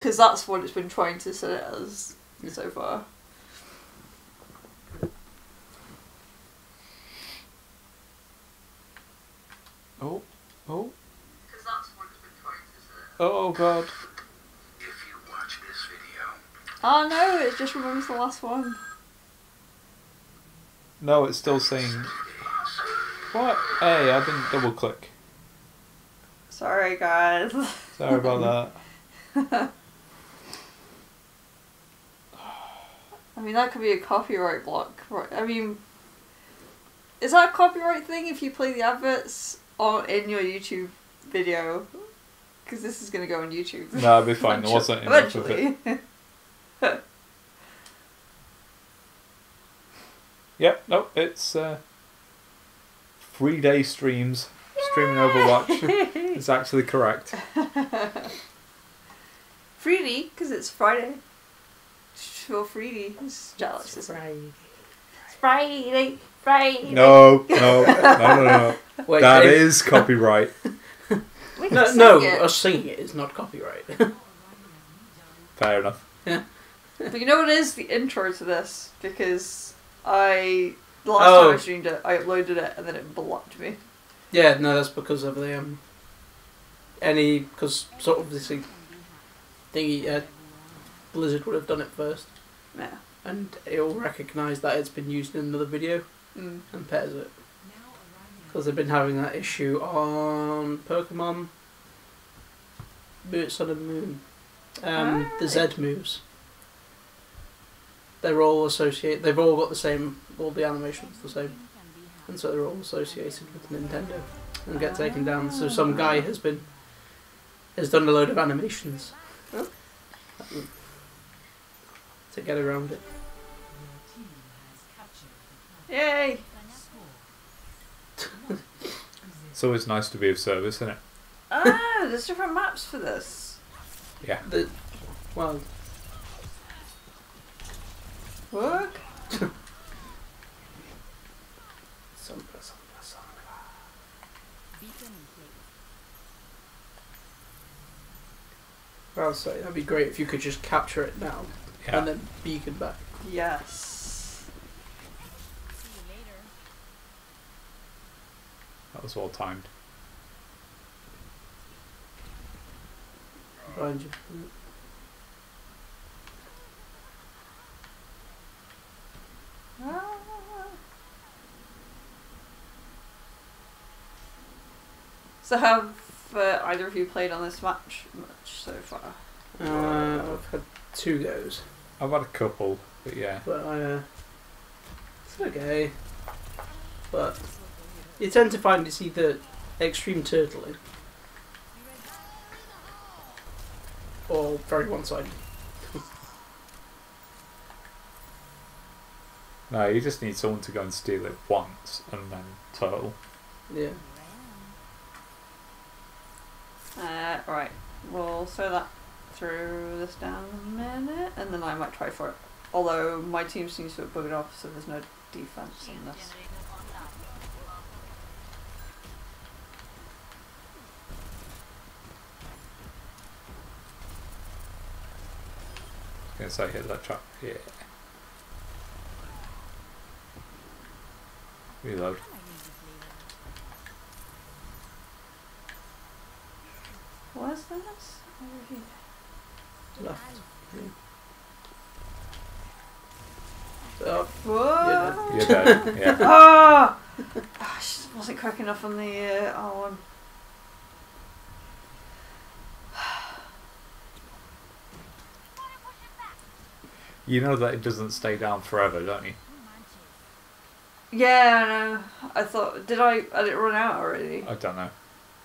Because that's what it's been trying to set it as so far. Oh, oh. Because that's what it's been trying to set it. Oh god. If you watch this video. Oh no, it just remembers the last one. No, it's still saying... What? Hey, I didn't double click. Sorry, guys. Sorry about that. I mean, that could be a copyright block. Right? I mean, is that a copyright thing if you play the adverts in your YouTube video? Because this is going to go on YouTube. No, it'll be fine. There wasn't enough of it. Eventually. Yep, no, it's 3-day streams. Streaming Overwatch is actually correct. 3D, because it's Friday. Sure, 3D. It's jealous. It's Friday. Friday. No. Wait, That Dave- is copyright. We can No, sing no, it. us singing it is not copyright. Fair enough. But you know what is the intro to this? Because the last Oh. time I streamed it, I uploaded it and then it blocked me. Yeah, no, that's because of the because sort of this thingy, Blizzard would have done it first, Yeah. and it'll recognise that it's been used in another video Mm. and pairs it. Because they've been having that issue on Pokemon Sun and Moon. The Z moves. They're all associated. They've all got the same. All the animations the same, and so they're all associated with Nintendo and get taken down. So some guy has done a load of animations to get around it. Yay! It's always nice to be of service, isn't it? Ah, there's different maps for this. Yeah. Well, Work? I'll say that'd be great if you could just capture it now Yeah. and then beacon back. Yes. That was well timed. Behind you. Ah. So have either of you played on this match much so far? I've had 2 goes, I've had a couple, but yeah. but it's okay. But you tend to find it's either extreme turtling or very one-sided. No, you just need someone to go and steal it once and then turtle. Yeah. Right. We'll throw that through this down a minute, and then I might try for it. Although my team seems to have buggered off, so there's no defense on this. I was gonna say hit that trap. Yeah. Reload. Where's this? Over here. Left. So, Whoa! You're dead. Yeah. Ah! I just wasn't quick enough on the R1. You know that it doesn't stay down forever, don't you? Yeah, I know. I thought, did it run out already? I don't know.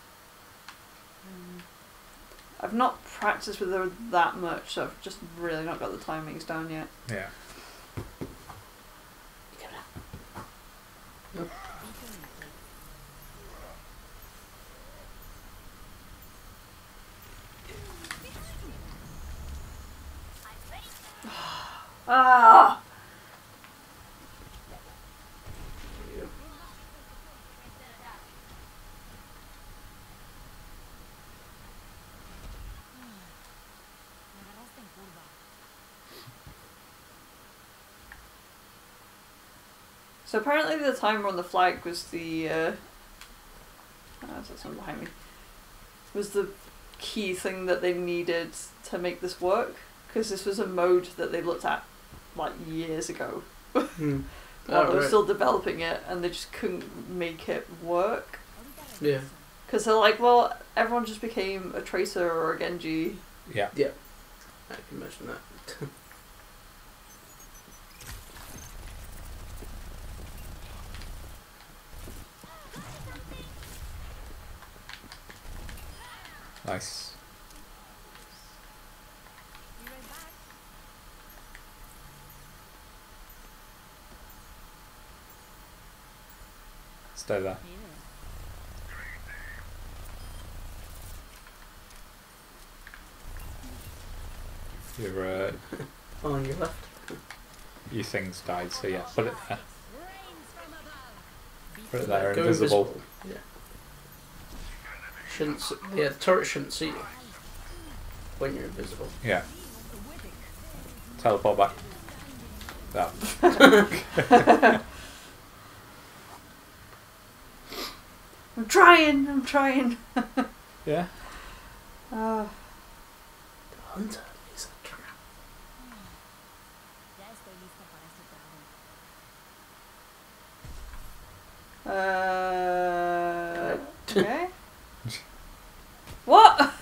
I've not practiced with her that much, so I've just really not got the timings down yet. Yeah. Ah! So apparently the timer on the flag was the that's someone behind me. Was the key thing that they needed to make this work, because this was a mode that they looked at like years ago. Hmm. While they were right. still developing it, and they just couldn't make it work. Yeah. Because they're like, well, everyone just became a Tracer or a Genji. Yeah. I can imagine that. Nice. Stay there. Your On your left. your things died, so yeah, put it there. Put it there, Go invisible. Yeah. Yeah, the turret shouldn't see you when you're invisible. Yeah. Teleport back. That. I'm trying. Yeah. Uh, The hunter is a trap. okay. What?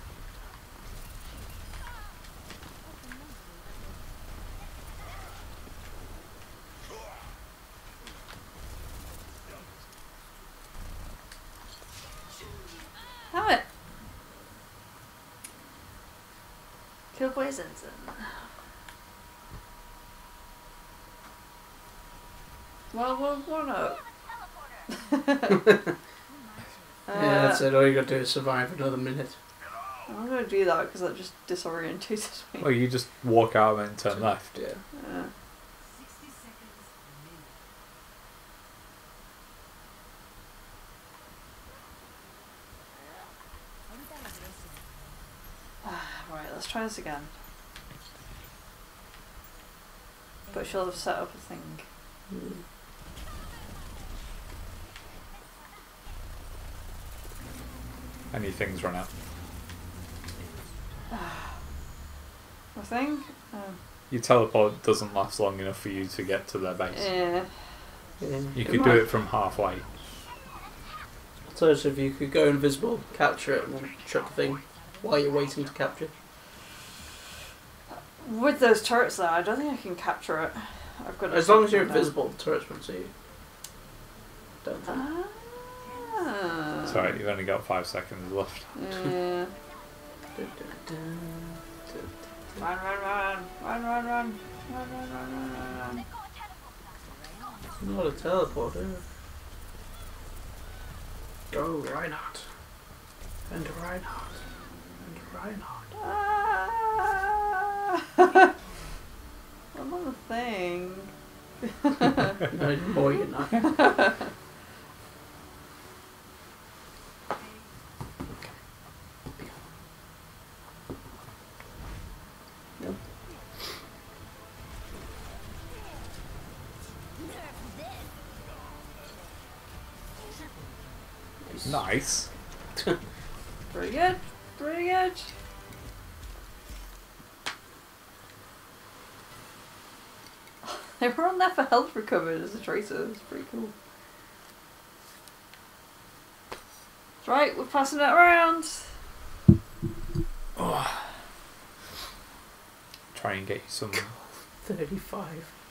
Damn it. Killboy Zenzen. Well, no. Yeah, that's it. All you gotta do is survive another minute. I'm gonna do that because that just disorientated me. Well, you just walk out and turn left. Yeah. Right, let's try this again. But she'll have set up a thing. Mm. Any things run out. A thing? Your teleport doesn't last long enough for you to get to their base. Yeah. Yeah. You could do it from halfway. So if you could go invisible, capture it, and then shut the thing while you're waiting to capture. With those turrets though, I don't think I can capture it. I've got. As long as you're invisible, the turrets won't see you. Don't think. Ah. It's alright, you've only got 5 seconds left. Yeah. Run. Not a teleporter. Go Reinhardt. And Reinhardt. And Reinhardt. Ah. I'm on the thing. No more you're not. Yep. Nice. Pretty good. They were on there for health recovered as a tracer. It's pretty cool. That's right, we're passing it around. Oh. Try and get you some. 35.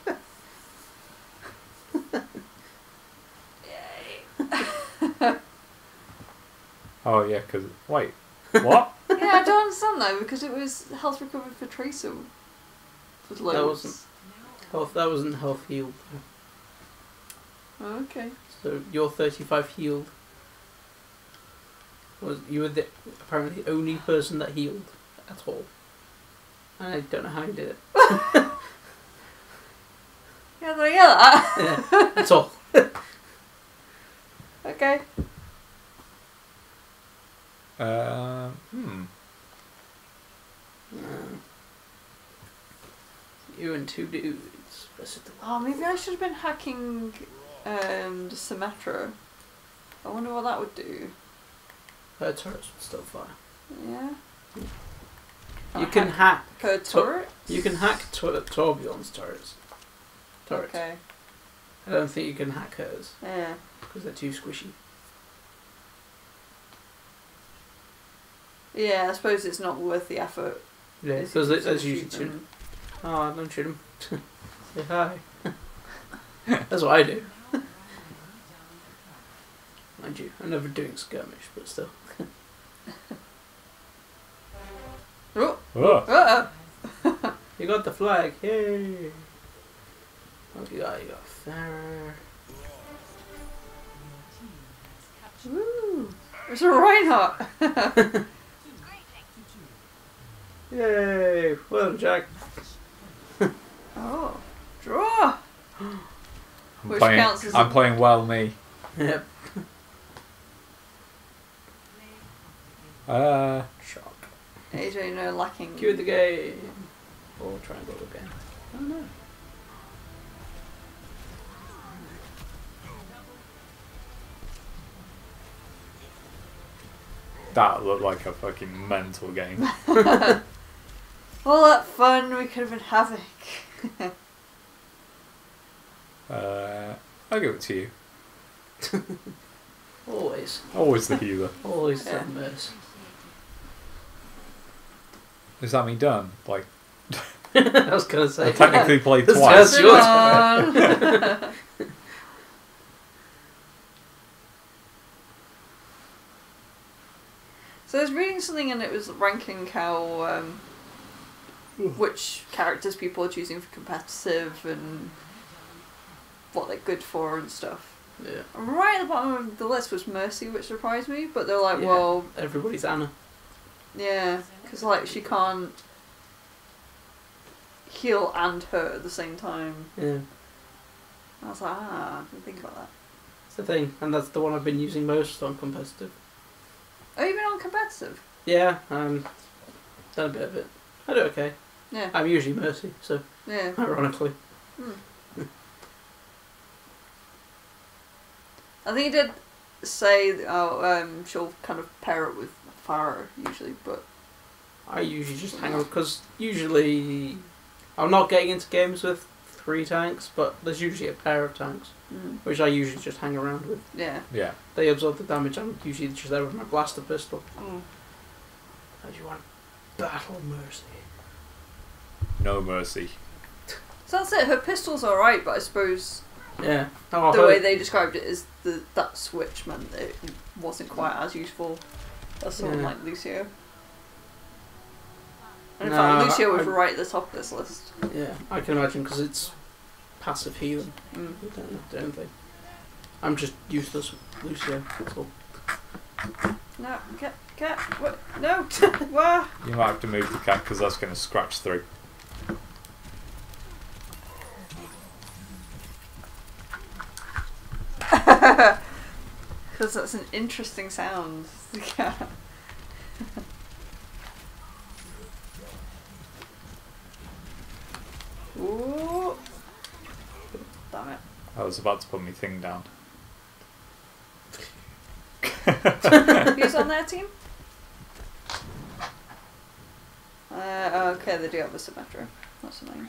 Yay. Oh yeah, because wait, what? Yeah, I don't understand that because it was health recovered for tracer. With loads. That wasn't health. That wasn't health healed. Oh, okay. So your 35 healed. You were apparently the only person that healed at all. And I don't know how you did it. Yeah, did I get that? Yeah, that's all. Okay. You and two dudes versus the Oh, maybe I should have been hacking the Symmetra. I wonder what that would do. Her turrets would still fire. Yeah. You can hack. Her turret? You can hack Torbjorn's turrets. Okay. I don't think you can hack hers Yeah. because they're too squishy. Yeah, I suppose it's not worth the effort. Yeah, because that's usually too. Oh, don't shoot him. Say hi. That's what I do. Mind you, I'm never doing skirmish, but still. Oh! Oh. You got the flag, yay! What you got? You got Farah. Woo! It's a Reinhardt! Yay! Well done, Jack. Oh. Draw! Which counts as I'm playing well, me. Yep. Shock. AJ no lacking. Cue the game. Or triangle again. Oh no. That looked like a fucking mental game. All that fun we could have been having. I'll give it to you. Always. Always the healer. Always Yeah. the mercy. Is that me done? Like, I was gonna say. I technically played That's twice. your turn. So I was reading something and it was ranking how which characters people are choosing for competitive and what they're good for and stuff. Yeah. And right at the bottom of the list was Mercy, which surprised me. But they're like, Yeah. well, Everybody's Anna. yeah, because like she can't heal and hurt at the same time. Yeah. I was like, I didn't think about that. That's the thing, and that's the one I've been using most on competitive. Oh, you've been on competitive? Yeah, done a bit of it. I do okay. Yeah. I'm usually Mercy, so Yeah. ironically. I think he did say that, she'll kind of pair it with Farah usually, but I usually just hang on, because usually I'm not getting into games with 3 tanks, but there's usually a pair of tanks, which I usually just hang around with. yeah. Yeah. They absorb the damage, I'm usually just there with my blaster pistol. How do you want battle Mercy? No mercy. So that's it. Her pistol's alright, but I suppose Yeah. Oh, the way they described it is that switch meant that it wasn't quite as useful as someone Yeah. like Lucio. And in No, fact, Lucio was I- right at the top of this list. Yeah, I can imagine, because it's passive healing. Mm. You don't have to do anything. I'm just useless with Lucio, that's all. No, cat, what? No, where? You might have to move the cat because that's going to scratch through. Because that's an interesting sound. Yeah. Ooh. Damn it. I was about to put my thing down. Who's on their team? Okay, they do have a Symmetra. That's annoying.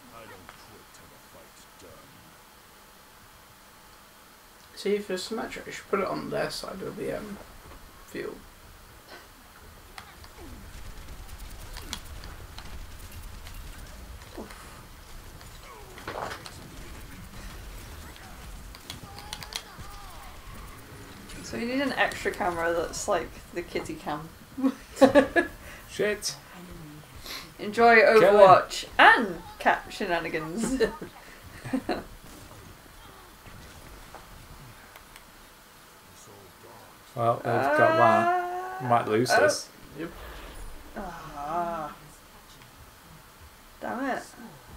See, if it's symmetric, you should put it on their side of the field. So you need an extra camera that's like the kitty cam. Shit. Enjoy Overwatch and cat shenanigans. Well, we've got that. Might lose this. Yep. Ah. Damn it.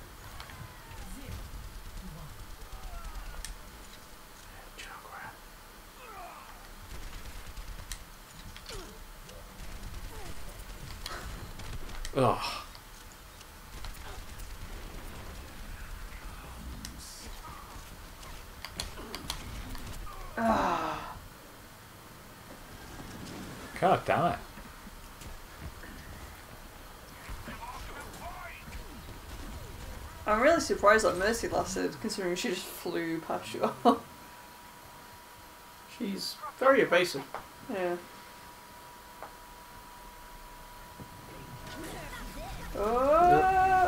Ugh. God damn it. I'm really surprised that Mercy lasted, considering she just flew past you. She's very evasive. Yeah. Oh.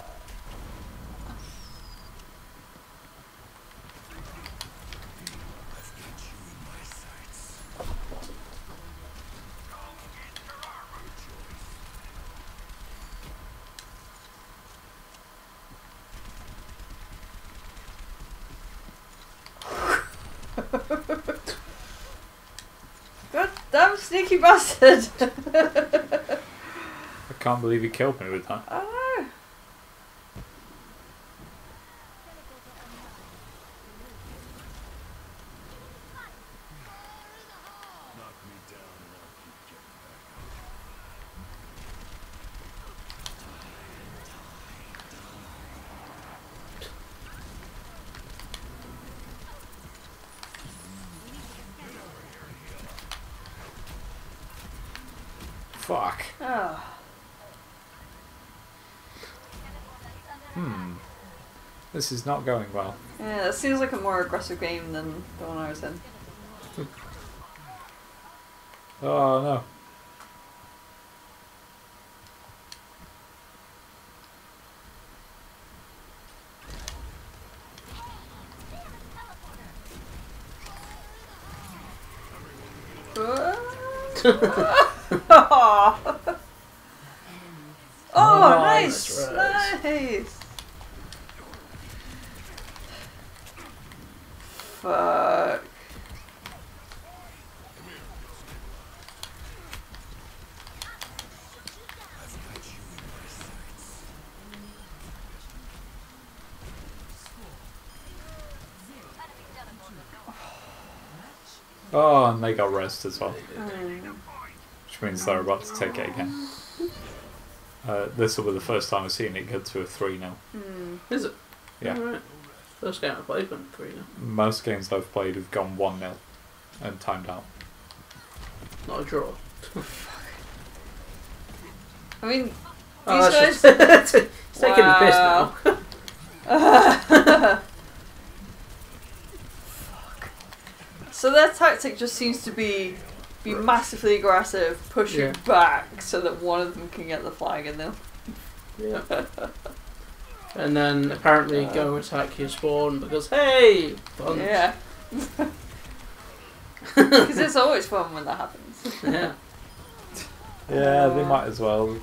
God damn sneaky bastard! I can't believe he killed me with that. I know. Fuck. Oh. This is not going well. Yeah, that seems like a more aggressive game than the one I was in. Oh no. Oh, nice! that's right. Nice! Fuck. Oh, and they got rest as well. Mm. Which means they're about to take it again. This will be the first time I've seen it go to a 3-0. Mm. Is it? Yeah. Alright. First game I played went 3 now. Most games I've played have gone 1-0 and timed out. Not a draw. I mean, Oh, these that's guys. just it's taking the piss now. Fuck. So their tactic just seems to be massively aggressive, push you Yeah. back so that one of them can get the flag and then. Yeah. And then apparently go attack your spawn because hey! Fun. Yeah. Because it's always fun when that happens. Yeah. Yeah, they might as well.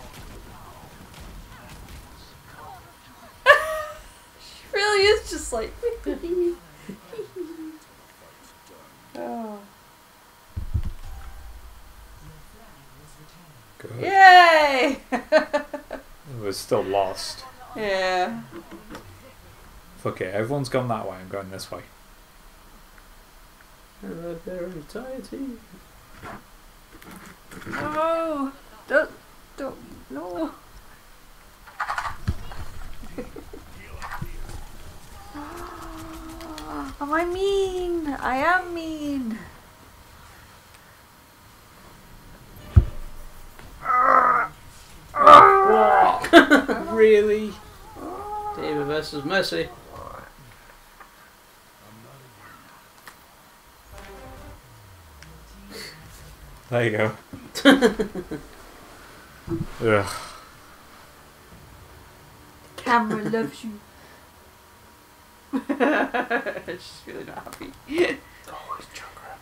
She really is just like. Oh. Good. Yay! We're still lost. Yeah. Fuck it, everyone's gone that way, I'm going this way. Their entirety. No! Don't, no! Am I mean? I am mean! Really? David versus Messi. There you go. Ugh. Camera loves you. She's really not happy. Oh, it's Junkrat.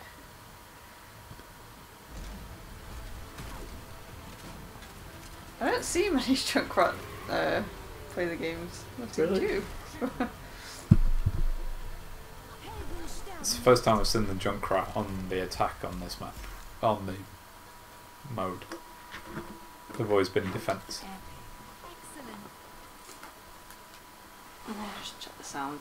I don't see many Junkrat play the games. I've seen Really? two. It's the first time I've seen the Junkrat on the attack on this map. On the mode. They've always been defense. Just check the sound.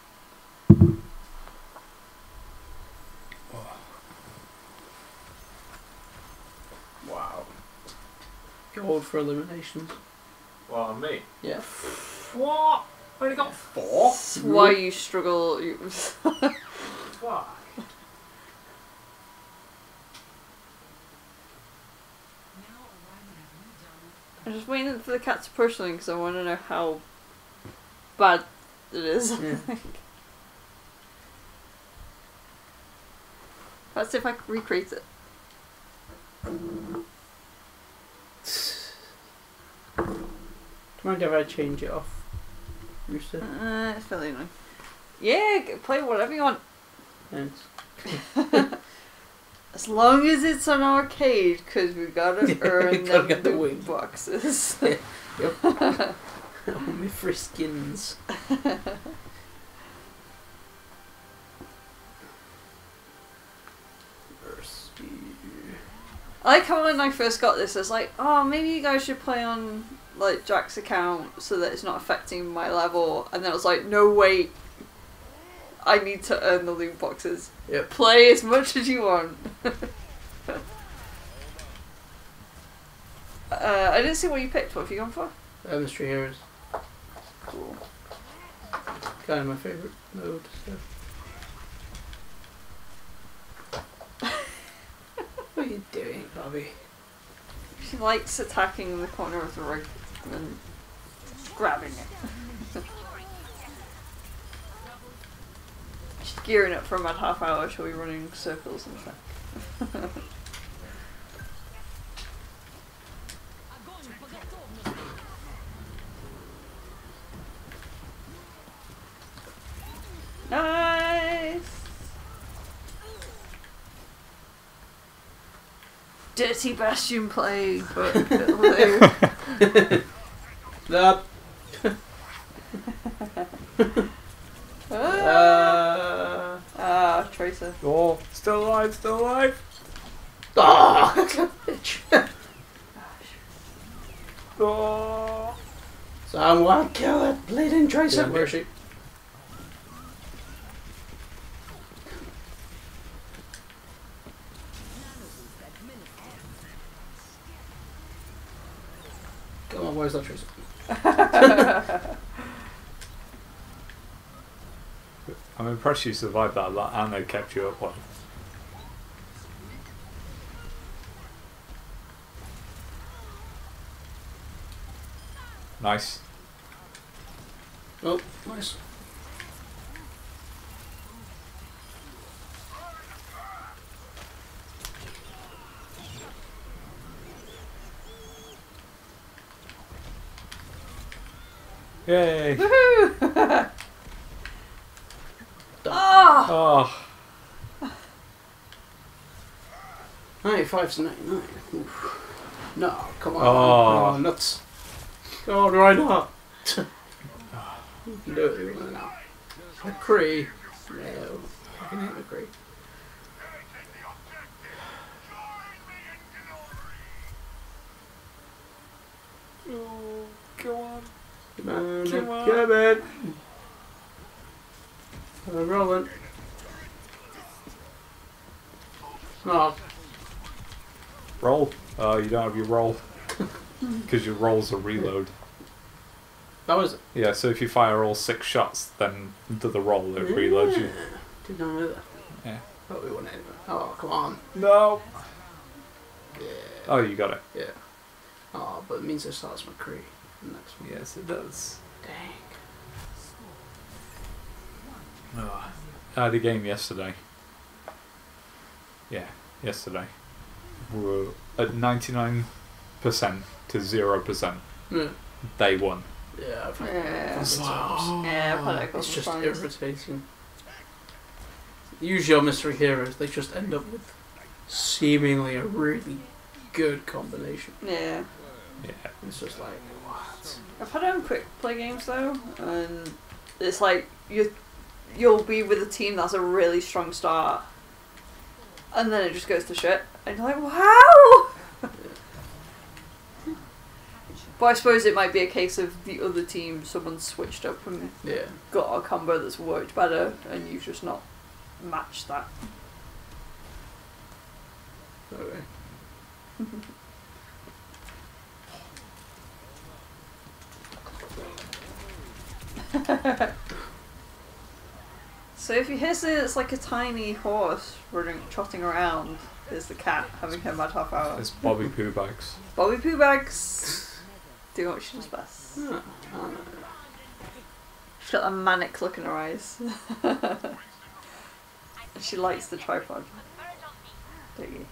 Wow. Gold for eliminations. Well, me. Yeah. What? I only got 4? That's why you struggle. Fuck. I'm just waiting for the cat to push something because I want to know how bad it is. Yeah. Let's see if I can recreate it. Do you mind if I change it off, Rooster? It's fairly annoying. Yeah, play whatever you want. Thanks. As long as it's an arcade, because we gotta earn Gotta the get the loot wing. boxes. Yep. All my free skins. I like how when I first got this, I was like, oh, maybe you guys should play on like Jack's account so that it's not affecting my level. And then I was like, no, wait. I need to earn the loot boxes. Yep. Play as much as you want. I didn't see what you picked. What have you gone for? Mystery Heroes. Cool. Kind of my favourite mode. So. What are you doing, Bobby? She likes attacking the corner of the rig and then grabbing it. She's gearing up for about half hour. She'll be running circles and stuff. Nice! Dirty Bastion play, but blue. Nope. Tracer. Oh, still alive, still alive. Oh, bitch. Oh. Someone kill it, bleeding Tracer. Where is she? Come on, where's that Tracer? I'm impressed you survived that lot and they kept you up well. Nice. Oh, nice. Yay! Woohoo! Oh! Oh, 95 to 99. Oof. No, come on. Oh. Oh, nuts. Go on, right now. You can do it right now. McCree. No. I can hit McCree. oh, go on. Come on, Come on. come on. I'm rolling. Oh, Roll. You don't have your roll. Because your roll's a reload. that was. Yeah, so if you fire all 6 shots, then do the roll, it reloads you. Did not know that. Yeah. But we won anyway. Oh, come on. No! Yeah. Oh, you got it. Yeah. Oh, but it means it starts McCree. The next one. Yes, it does. Dang. Oh, I had a game yesterday. Yeah, yesterday. We were at 99% to 0%. Yeah. They won. Yeah, I've had Yeah. that sometimes. Yeah, I've had that a couple It's just times. irritating. Usually on Mystery Heroes, they just end up with seemingly a really good combination. Yeah. Yeah. It's just like, what? I've had it on quick play games though, and it's like you'll be with a team that's a really strong start, and then it just goes to shit, and you're like, wow. But I suppose it might be a case of the other team, someone switched up and Yeah. got a combo that's worked better, and you've just not matched that. Okay. So if you hear something that's like a tiny horse trotting around, there's the cat having her mad half hour. It's Bobby Poo Bags. Bobby Poo Bags. Do what she does best. Ah, She's got a manic look in her eyes. And she likes the tripod. Don't you?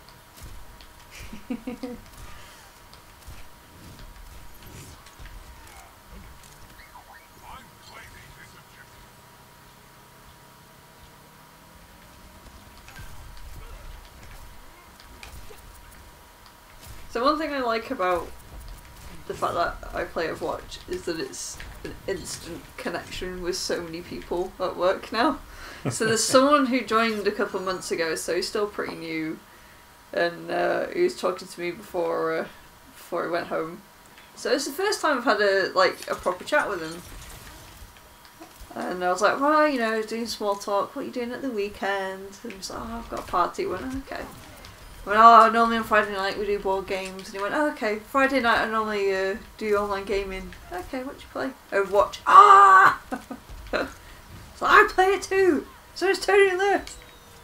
So one thing I like about the fact that I play Overwatch is that it's an instant connection with so many people at work now. So there's someone who joined a couple of months ago, so he's still pretty new, and he was talking to me before he went home. So it's the first time I've had a proper chat with him. And I was like, well, you know, doing small talk, what are you doing at the weekend? And he's like, oh, I've got a party. I went, okay. I went, oh, normally on Friday night we do board games. And he went, oh, okay, Friday night I normally do online gaming. Okay, what do you play? Overwatch. Ah! So I play it too! So is Tony and Lewis.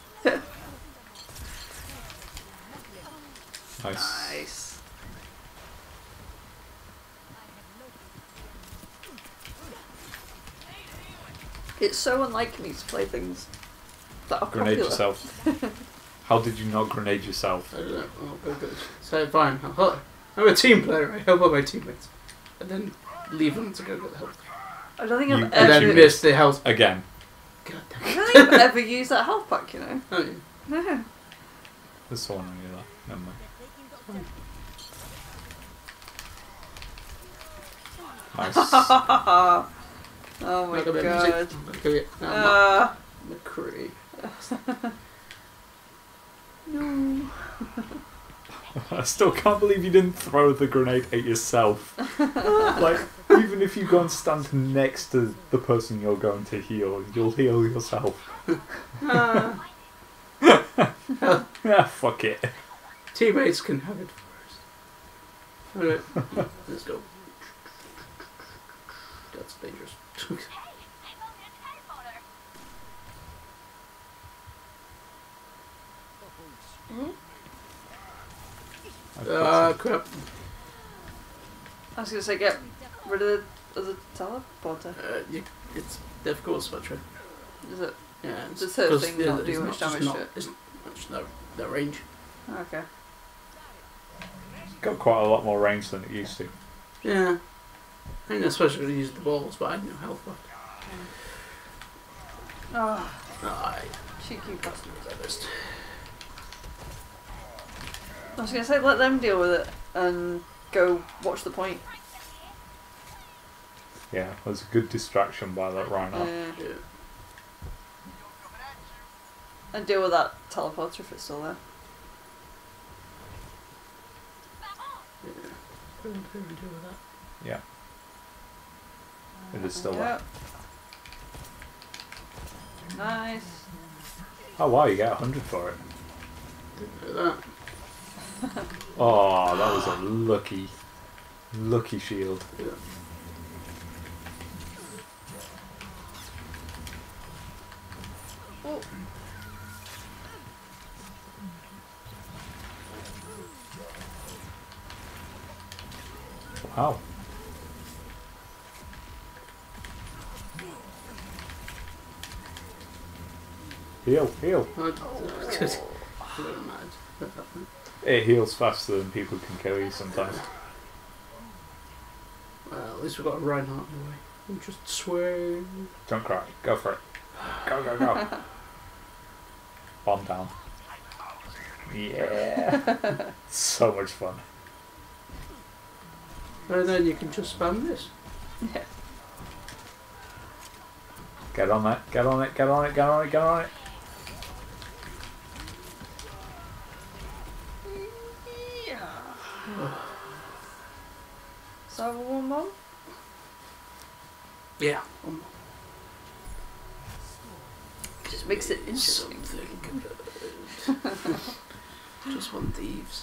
Nice. It's so unlike me to play things that are Grenade popular. yourself. How did you not grenade yourself? I don't know. Oh, good. So fine. I'm a team player. I help out my teammates, and then leave them to go get the help. I don't think You- I've And ever. then miss the health. Again. God I damn don't think I've ever used that health pack, you know. Oh, yeah. No. There's someone on you there. Never mind. Nice. Oh my Like a bit of god. music. I'm gonna go get McCree. No. I still can't believe you didn't throw the grenade at yourself. Like, even if you go and stand next to the person you're going to heal, you'll heal yourself. Yeah, fuck it. Teammates can have it first. Alright, let's go. That's dangerous. Crap. I was gonna say get rid of the teleporter. It's difficult, Spectre. Is it? Yeah, it's Does her 'cause, thing not do it's much just damage not- to it? It's no range. Okay. Got quite a lot more range than it used to. Yeah. I mean, especially when you use the balls, but I had no health left. Oh, Aye. cheeky bastards. Best. I was gonna say let them deal with it and go watch the point. Yeah, it was a good distraction by that rhino. Yeah. And deal with that teleporter if it's still there. Go and deal with that. Yeah. It is still there. Yep. Nice. Oh wow, you get 100 for it. Didn't know that. Oh, that was a lucky shield. Yeah. Oh. Wow. Heal. Just a little mad. That happened. It heals faster than people can kill you sometimes. Well, at least we've got a Reinhardt in the way. We'll just swing. Don't cry. Go for it. Go. Bomb down. Yeah. So much fun. And then you can just spam this. Yeah. Get on it. Get on it. So one more? Yeah. Just makes it interesting. Something good. Just one thieves.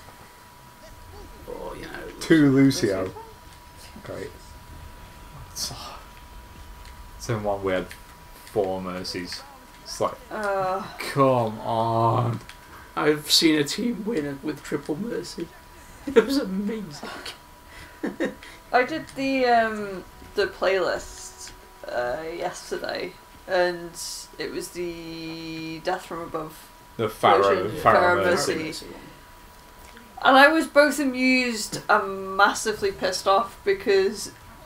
Or, you know. 2 Lucio. Great. It's in one we had 4 mercies. It's like, come on. I've seen a team win with triple mercy. It was amazing. I did the playlist yesterday, and it was the Death from Above. The Pharaoh Pharaoh Mercy. Mercy. And I was both amused and massively pissed off because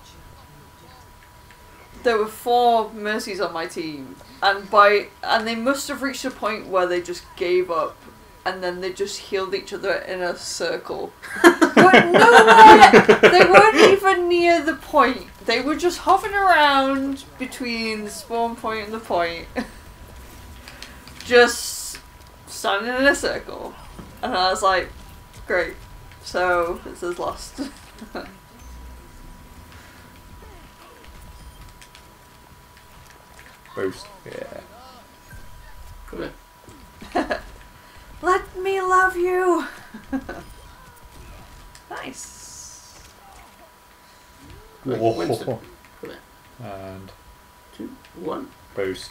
there were 4 Mercies on my team, and they must have reached a point where they just gave up, and then they just healed each other in a circle. But nowhere, they weren't even near the point. They were just hovering around between the spawn point and the point, just standing in a circle. And I was like, great. So this is lost. Boost. Yeah. Come here. Let me love you. Nice. Right, Whoa. Winston. Come here. And 2, 1. boost.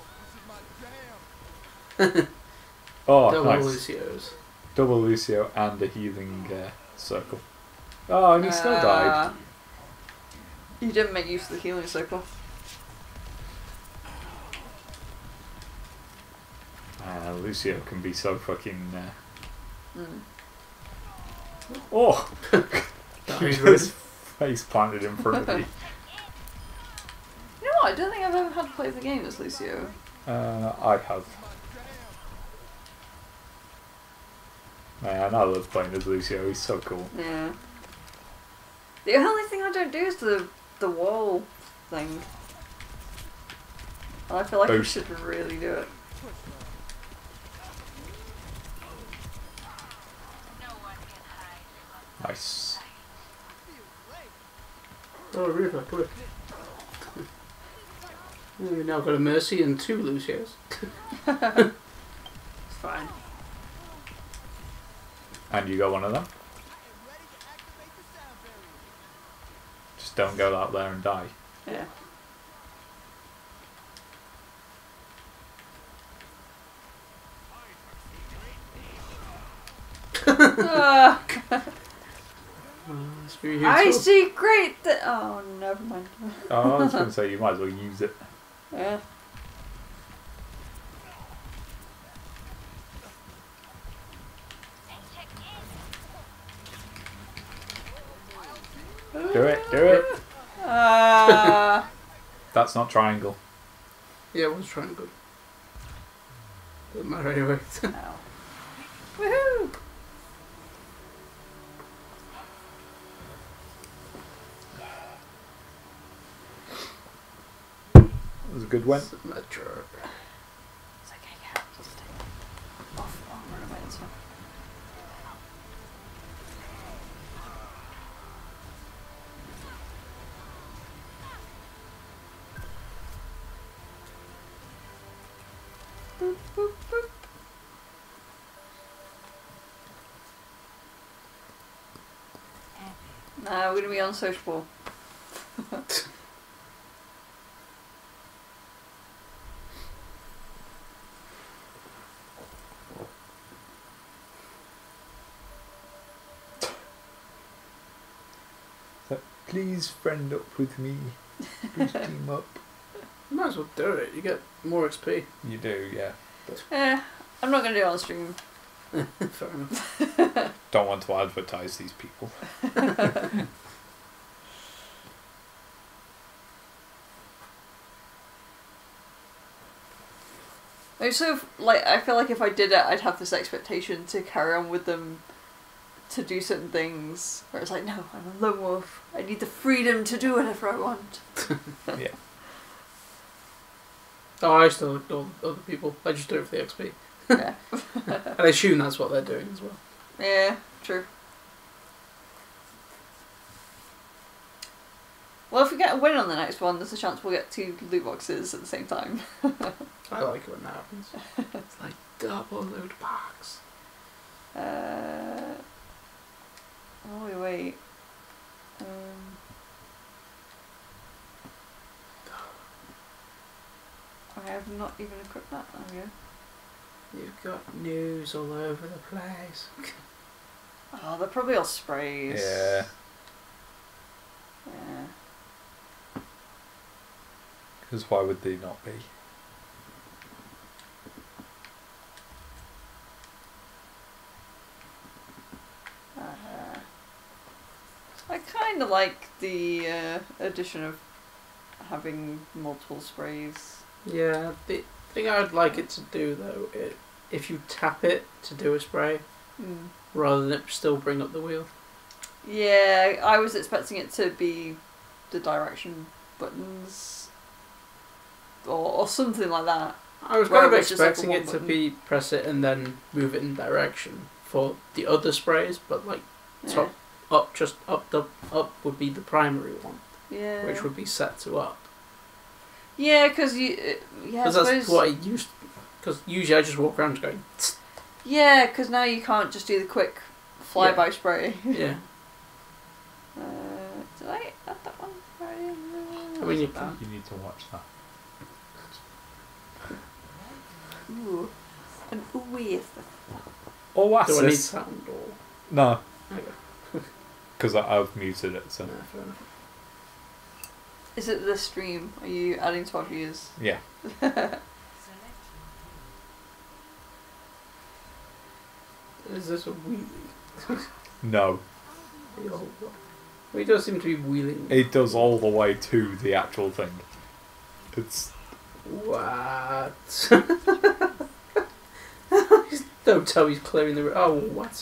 Oh, Double nice. Lucio's. Double Lucio and a healing circle. Oh, and he still died. You didn't make use of the healing circle. Lucio can be so fucking. Mm. Oh! He's His face planted in front of me. You know what? I don't think I've ever had to play the game as Lucio. I have. Man, I love playing as Lucio, he's so cool. Yeah. The only thing I don't do is the wall thing. I feel like Boost. I should really do it. Nice. Oh, River, come here. We've now got a Mercy and 2 Lucios. It's fine. And you got one of them? Just don't go out there and die. Yeah. Ah, I see great oh, never mind. Oh, I was going to say, you might as well use it. Yeah. Do it, do it! That's not triangle. Yeah, it was triangle. Doesn't matter anyway. Ow. Woohoo! That was a good one. Metro. It's okay, yeah, just take it off. Oh, run away, it's fine. Boop, boop, boop. Nah, we're gonna be unsociable. Please friend up with me. Please team up. You might as well do it. You get more XP. You do, yeah. I'm not gonna do it on stream. Fair enough. Don't want to advertise these people. It's sort of like, I feel like if I did it, I'd have this expectation to carry on with them to do certain things. Where it's like, no, I'm a lone wolf. I need the freedom to do whatever I want. Yeah. Oh, I still ignore other people. I just do it for the XP. Yeah. And I assume that's what they're doing as well. Yeah, true. Well, if we get a win on the next one, there's a chance we'll get 2 loot boxes at the same time. I like it when that happens. It's like double loot box. Oh, wait. I have not even equipped that. There we go. You've got news all over the place. Oh, they're probably all sprays. Yeah. Because why would they not be? I kind of like the addition of having multiple sprays. Yeah, the thing I would like it to do though, if you tap it to do a spray, rather than it still bring up the wheel. Yeah, I was expecting it to be the direction buttons or something like that. I was Where kind of it was just like a expecting one it to button. be press it and then move it in direction for the other sprays, but like top up, just up would be the primary one, Yeah. which would be set to up. Yeah, because you. Yeah, I Because that's suppose. what I used. Because usually I just walk around going. Yeah, because now you can't just do the quick flyby spray. Yeah. Did I add that one? I mean, you can. You need to watch that. Ooh. An ooey. Oh, what's Do I need this? sound or? No, Okay. because I've muted it. So No, fair enough. Is it the stream? Are you adding to our views? yeah. Is this a wheelie? No, He does seem to be wheeling. it does all the way to the actual thing. It's What? Don't tell me he's clearing the. Oh, what?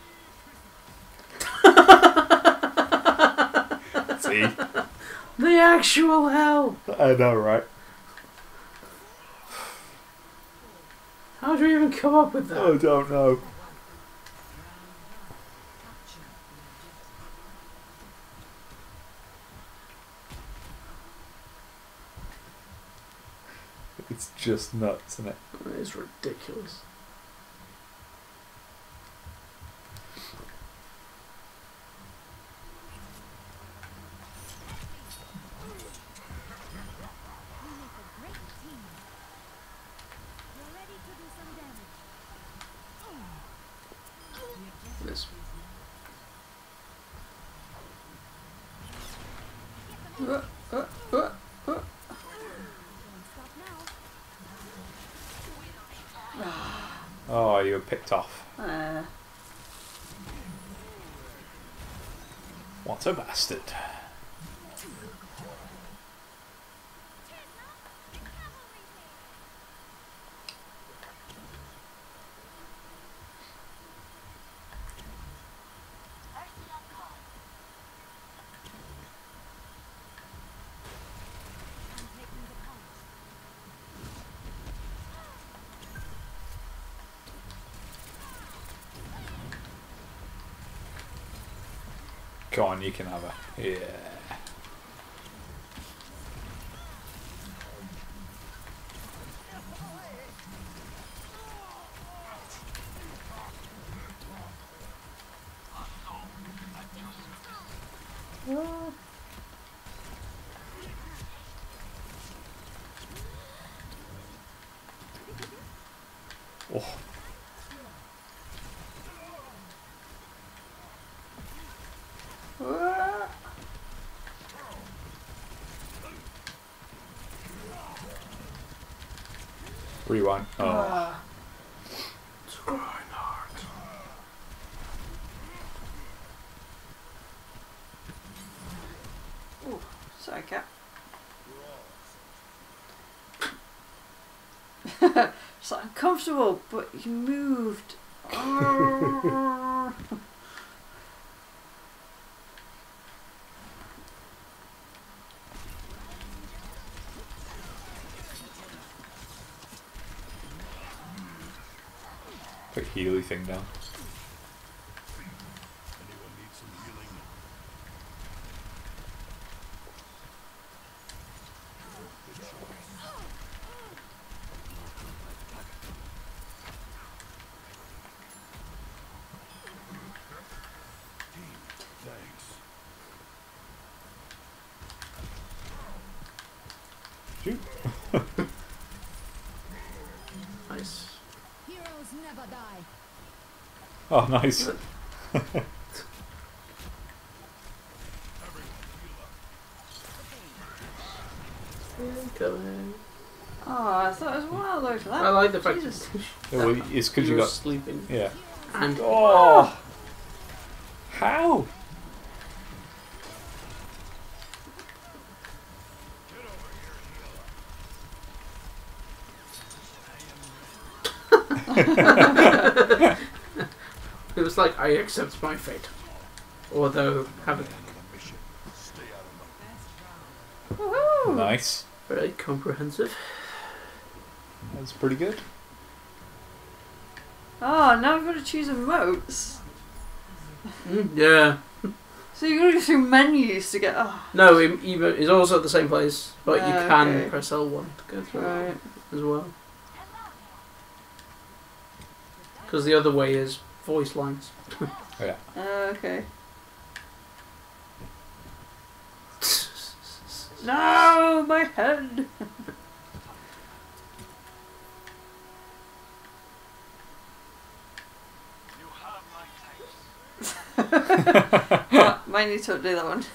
see. The actual hell! I know, right? How do you even come up with that? I don't know. It's just nuts, isn't it? That is ridiculous. This. Oh, you were picked off. What a bastard. Go on, you can have her. Yeah. Oh. Rewind. Oh. Ooh, sorry, cat. It's like uncomfortable, but you moved. Put Healy thing down. Shoot. Nice. Heroes never die. Oh, nice. Incoming. Oh, I thought it was a while though for that. I like the fact Jesus. that Yeah, well, it's because you you're got. sleeping. Yeah. And Oh! How? it was like, I accept my fate. Although, having Woohoo! Nice. very comprehensive. That's pretty good. Oh, now I've got to choose emotes. Yeah. So you're going to go through menus to get. Oh, No, Evo is also at the same place, but you can okay. press L1 to go through right. it as well. Because the other way is voice lines. Okay. No, my head. Oh, might need to update that one.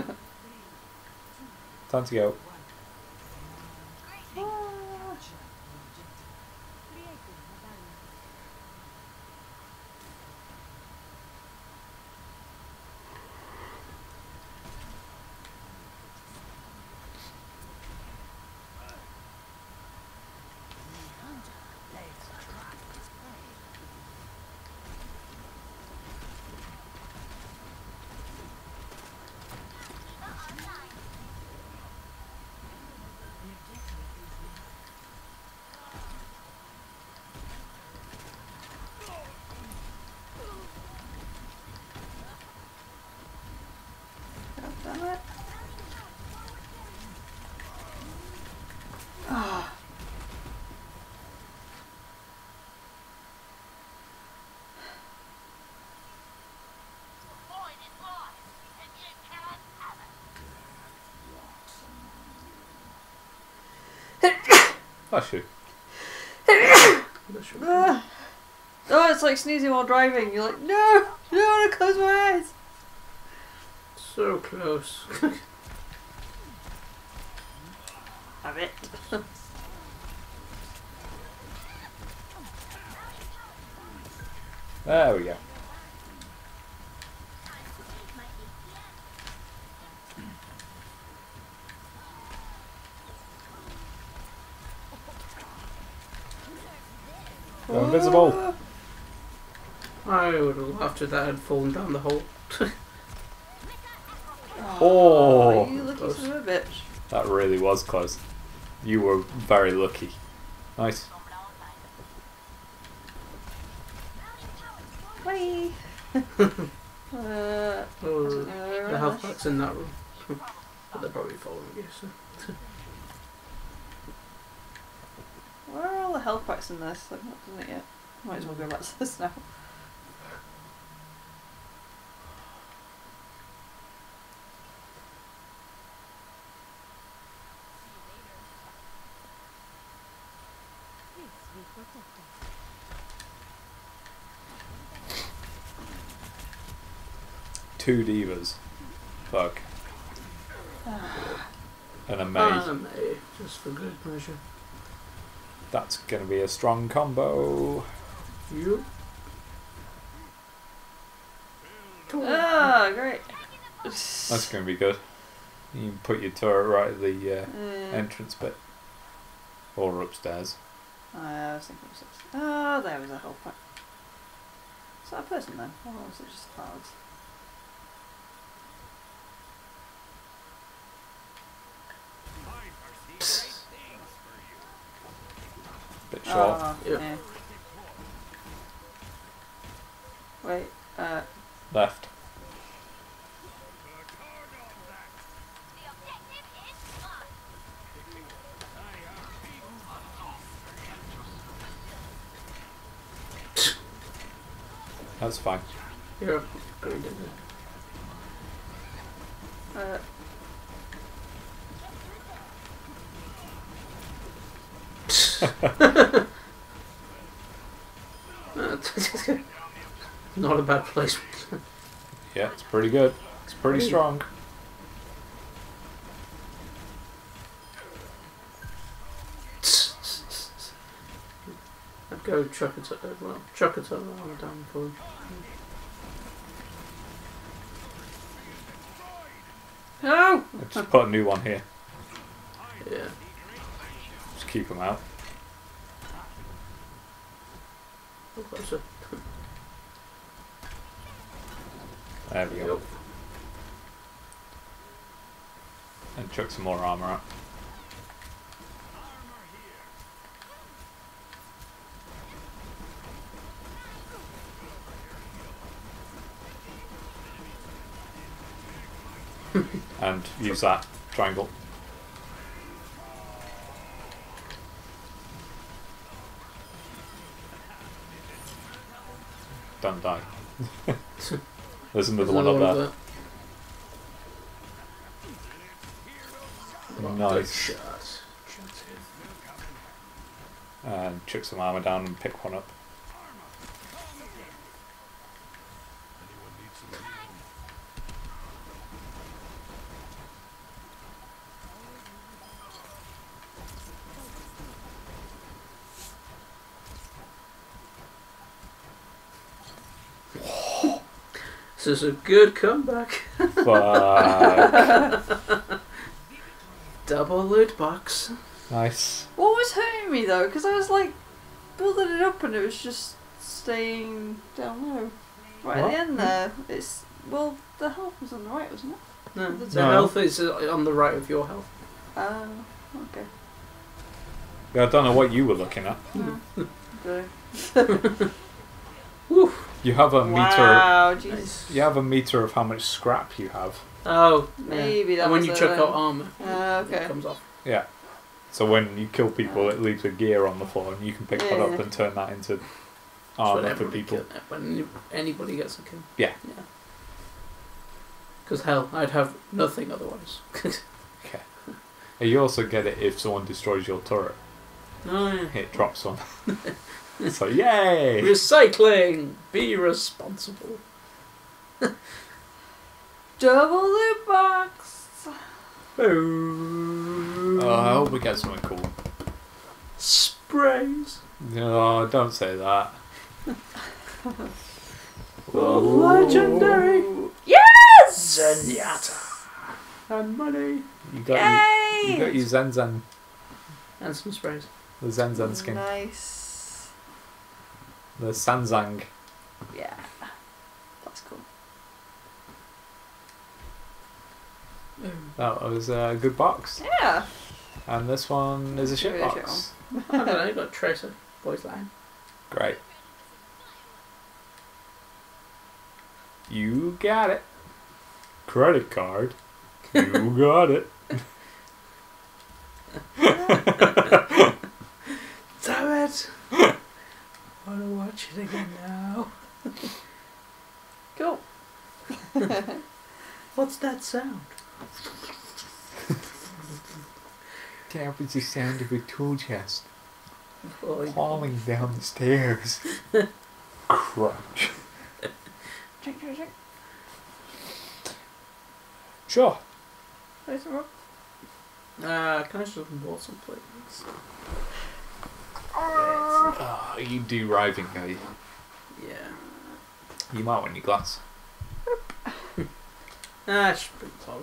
Time to go. God damn it. Ah. Bless you. Ah. Oh, it's like sneezing while driving. You're like, no, I don't want to close my eyes. So close. Have it. There we go. Go invisible. I would have laughed if that had fallen down the hole. Oh, You lucky close. son of a bitch. that really was close. You were very lucky. Nice. Bye. Oh, the the health pack's in that room. But they're probably following you, so. Where are all the health packs in this? I've not done it yet. Might as well go back to this now. Two divas. Fuck. And a May. May, just for good measure. That's gonna be a strong combo. You. Ah, great. That's gonna be good. You can put your turret right at the entrance bit. Or upstairs. I was thinking of six. Oh, there was a health pack. Is that a person then? Or was it just clouds? Bit short. Oh, Yeah. yeah. Wait, Left. That's fine. You're going to Not a bad placement. Yeah, it's pretty good. It's pretty strong. go chuck a ton of armor down for him. No! I just put a new one here. Yeah. Just keep them out. Go closer. There we go. Yep. And chuck some more armour out. And use that triangle. Don't die. There's another one up there. Nice. Shot. And chuck some armour down and pick one up. This is a good comeback. Fuck. Double loot box. Nice. What was hurting me though? Because I was like building it up and it was just staying down low. Right at What? the end there. It's well, the health was on the right, wasn't it? No, The the No. health is on the right of your health. Okay. Yeah, I don't know what you were looking at. Okay. Woo. You have a meter. Wow, jeez. Nice. You have a meter of how much scrap you have. Oh, Maybe yeah. that And when was you it chuck then. out armor, Okay. it comes off. Yeah. So when you kill people, it leaves a gear on the floor, and you can pick that up Yeah. and turn that into That's armor when for everybody people. when anybody gets a kill. Yeah. Because hell, I'd have nothing otherwise. Okay. And you also get it if someone destroys your turret. Oh yeah. It drops one. So yay! Recycling. Be responsible. Double loot box. Oh, I hope we get something cool. Sprays. No, don't say that. Legendary. Yes. Zenyatta. And money. You got Yay! you got your Zen Zen, And some sprays. the Zen Zen skin, Nice. the Sanzang. Yeah. That's cool. That was a good box. Yeah. And this one is a shit Really a shit box. I don't know, you got Tracer. Voice line. Great. You got it. Credit card. You got it. Damn it! I wanna watch it again now. Cool. What's that sound? That was the sound of a tool chest Oh, falling down the stairs. Crunch. Drink, drink, drink. Sure. Play some rock. can I just bought some plates? Oh, you do riving, guy. Yeah. You might want your glass. It's just pretty tall.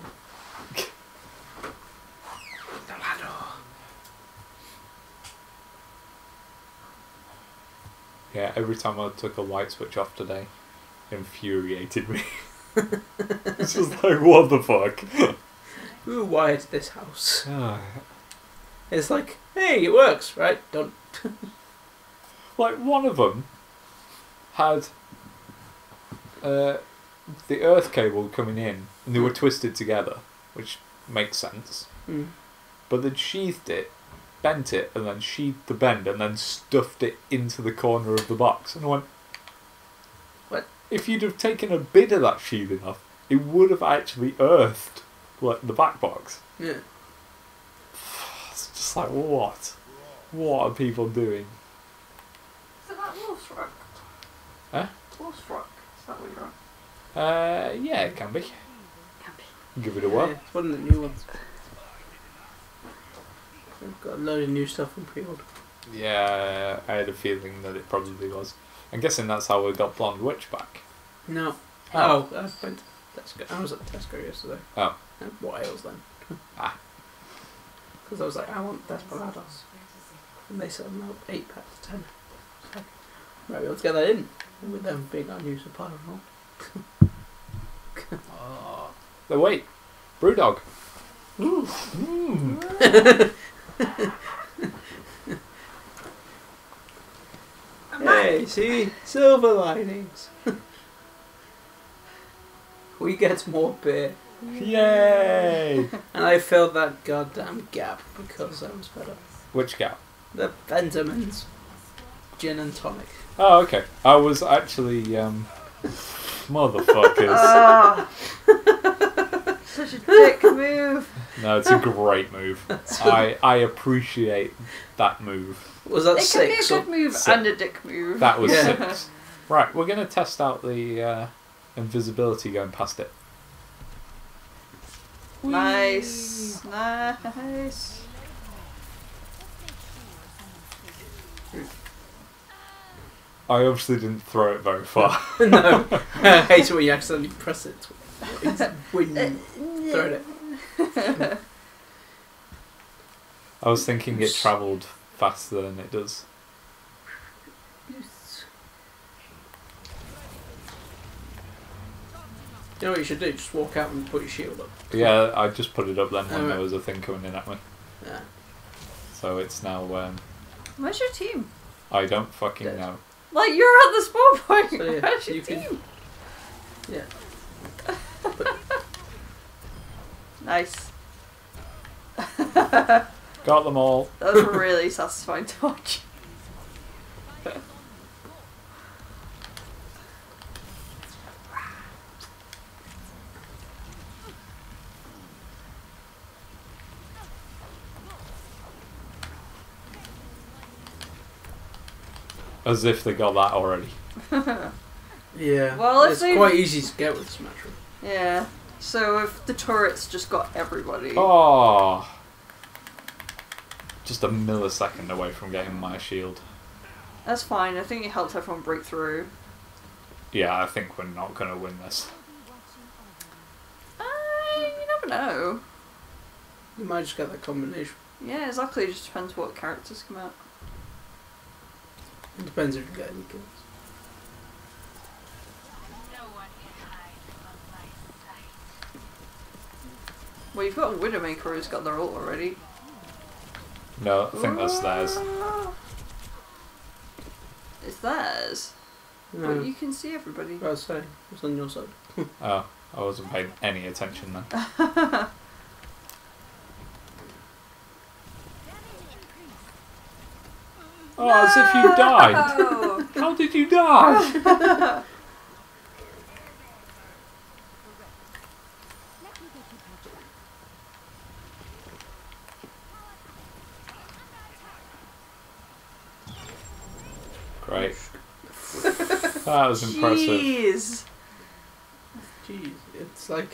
Yeah, every time I took a light switch off today, it infuriated me. It's just like, what the fuck? Who wired this house? Ah, It's like, hey, it works, right? Done. like, one of them had the earth cable coming in, and they were twisted together, which makes sense. Mm. But they'd sheathed it, bent it, and then sheathed the bend, and then stuffed it into the corner of the box. And I went, What? If you'd have taken a bit of that sheathing off, it would have actually earthed like the back box. Yeah. It's just like, what? What are people doing? Is it that Wolf's Rock? Huh? Wolf's Rock. Is that what you're on? Yeah, it can be. Can be. Give it a whirl. Yeah, it's one of the new ones. I've got a load of new stuff in pre-order. Yeah, I had a feeling that it probably was. I'm guessing that's how we got Blonde Witch back. No. Oh. I went to Tesco. I was at Tesco yesterday. Oh. Wales then. Ah. Because I was like, I want Desperados. And they said, no, 8 packs, 10. So, right, let's get that in. With them being our new supplier and all. Oh, wait. Brewdog. Ooh. Mm. Hey, see? Silver linings. We get more beer. Yay! And I filled that goddamn gap because I was better. Which gap? The Benjamin's gin and tonic. Oh, okay. I was actually, motherfuckers. Ah. Such a dick move. No, it's a great move. I appreciate that move. Was that It can be a 6? good move Se- and a dick move. That was Yeah. 6. Right, we're going to test out the invisibility going past it. Nice. Nice. I obviously didn't throw it very far. No. I hate it when you accidentally press it. When you throw it. I was thinking it travelled faster than it does. You know what you should do? Just walk out and put your shield up. Yeah, I just put it up then when Alright. there was a thing coming in at me. Yeah. So it's now, Where's your team? I don't fucking Dead. know. Like, you're at the spawn point. So, yeah, Where's your you can- team? Yeah. Nice. Got them all. That was really satisfying to watch. As if they got that already. Yeah. Well, if it's they- quite easy to get with Symmetra. Yeah. So if the turrets just got everybody. Oh! Just a millisecond away from getting my shield. That's fine. I think you helped everyone break through. Yeah, I think we're not going to win this. You never know. You might just get that combination. Yeah, exactly. It just depends what characters come out. It depends if you get any kills. Well, you've got a Widowmaker who's got their ult already. No, I think that's theirs. It's theirs. No. But you can see everybody. I was saying, it's on your side. Oh, I wasn't paying any attention then. Oh, as if you died. Oh. How did you die? Great. That was impressive. Jeez. Jeez, it's like...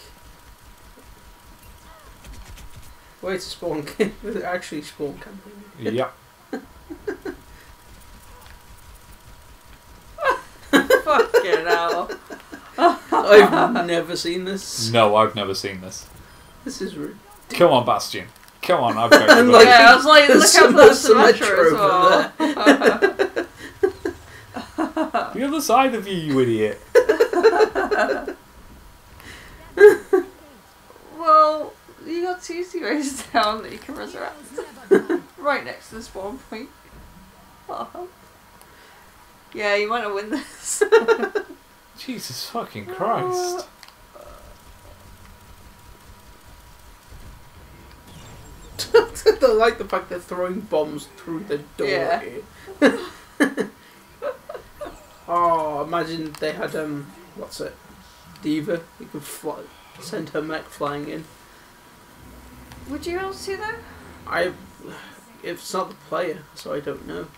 Way to spawn actually spawn campaign. Yep. Fucking hell. I've never seen this. No, I've never seen this. This is rude. Come on, Bastion. Come on, I've got And you. like- Yeah, I was like, look out for that Symmetra Symmetra as well. The other side of you, you idiot. Well, you got two Seaways down that you can resurrect. Right next to the spawn point. Oh. Yeah, you might not win this. Jesus fucking Christ. I like the fact they're throwing bombs through the door. Yeah. Here. Oh, imagine they had what's it? Diva. You could fly, send her mech flying in. Would you be able to see that? It's not the player, so I don't know.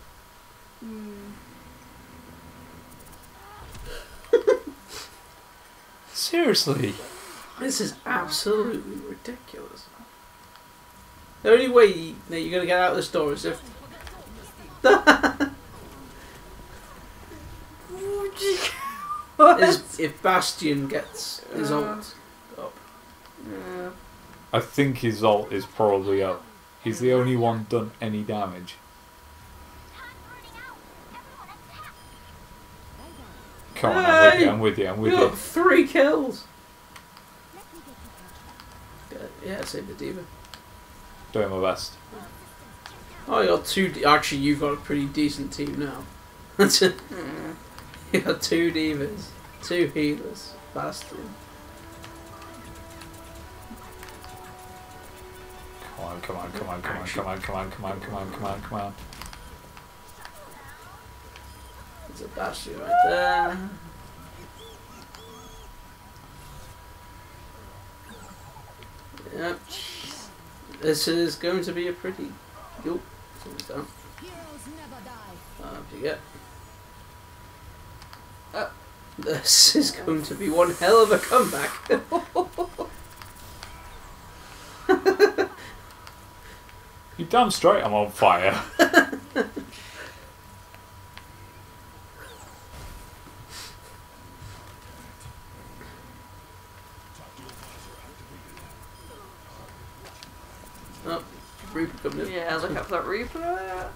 Seriously. This is absolutely ridiculous. The only way that you're gonna get out of this door is if What? If Bastion gets his ult up. Yeah. I think his ult is probably up. He's the only one done any damage. Come on, I'm with you, I'm with You you. got 3 kills. Yeah, save the D.Va. Doing my best. Oh, you got 2. Actually, you've got a pretty decent team now. You got 2 D.Vas, 2 healers, Bastion. Come on. There's a Bastion right there. Yep. This is going to be a pretty. Yup. Someone's down. Heroes never die. What do you get? This is going to be one hell of a comeback. You damn straight I'm on fire. Oh, Reaper coming in. Yeah, look out for that Reaper.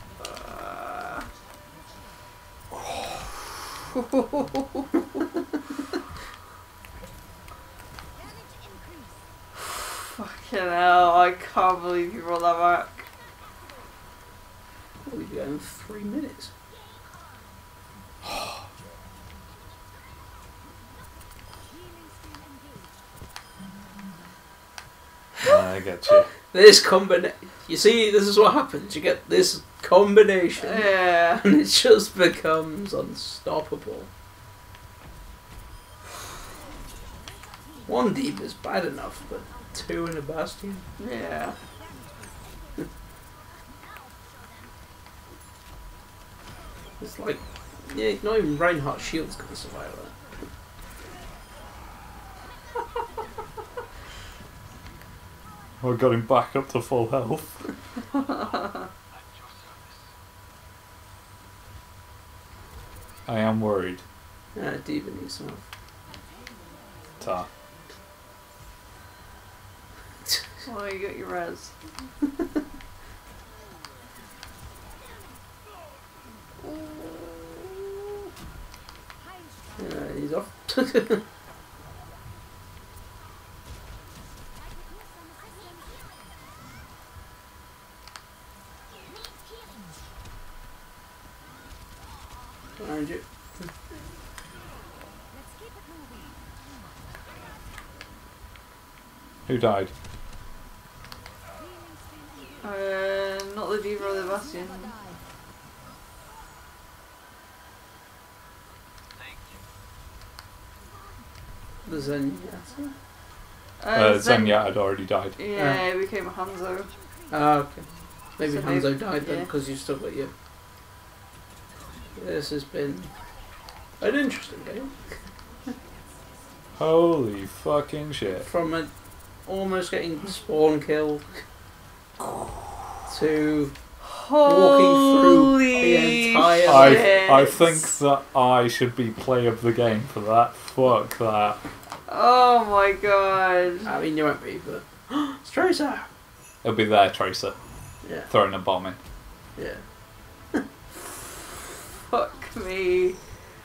Fucking hell, I can't believe you brought that back. We'll be going 3 minutes. I get you. This combination. You see, this is what happens. You get this combination, Yeah. and it just becomes unstoppable. 1 D.Va is bad enough, but 2 in a Bastion. Yeah. It's like, yeah, not even Reinhardt Shield's gonna survive that. I got him back up to full health. I am worried. D.Va needs some help. Ta. Oh, you got your res. He's off. Around you. Who died? Not the D.Va or the Bastion. Never die. The Zenyatta. Zenyatta had already died. Yeah, it became a Hanzo. Ah, okay. Maybe So Hanzo maybe- died then yeah. because you've still got you. This has been an interesting game. Holy fucking shit. From almost getting spawn killed to Holy the entire- I shit. think that I should be play of the game for that. Fuck that. Oh my god. I mean, you won't be, but it's Tracer. It'll be their Tracer Yeah, throwing a bomb in. yeah. Fuck me.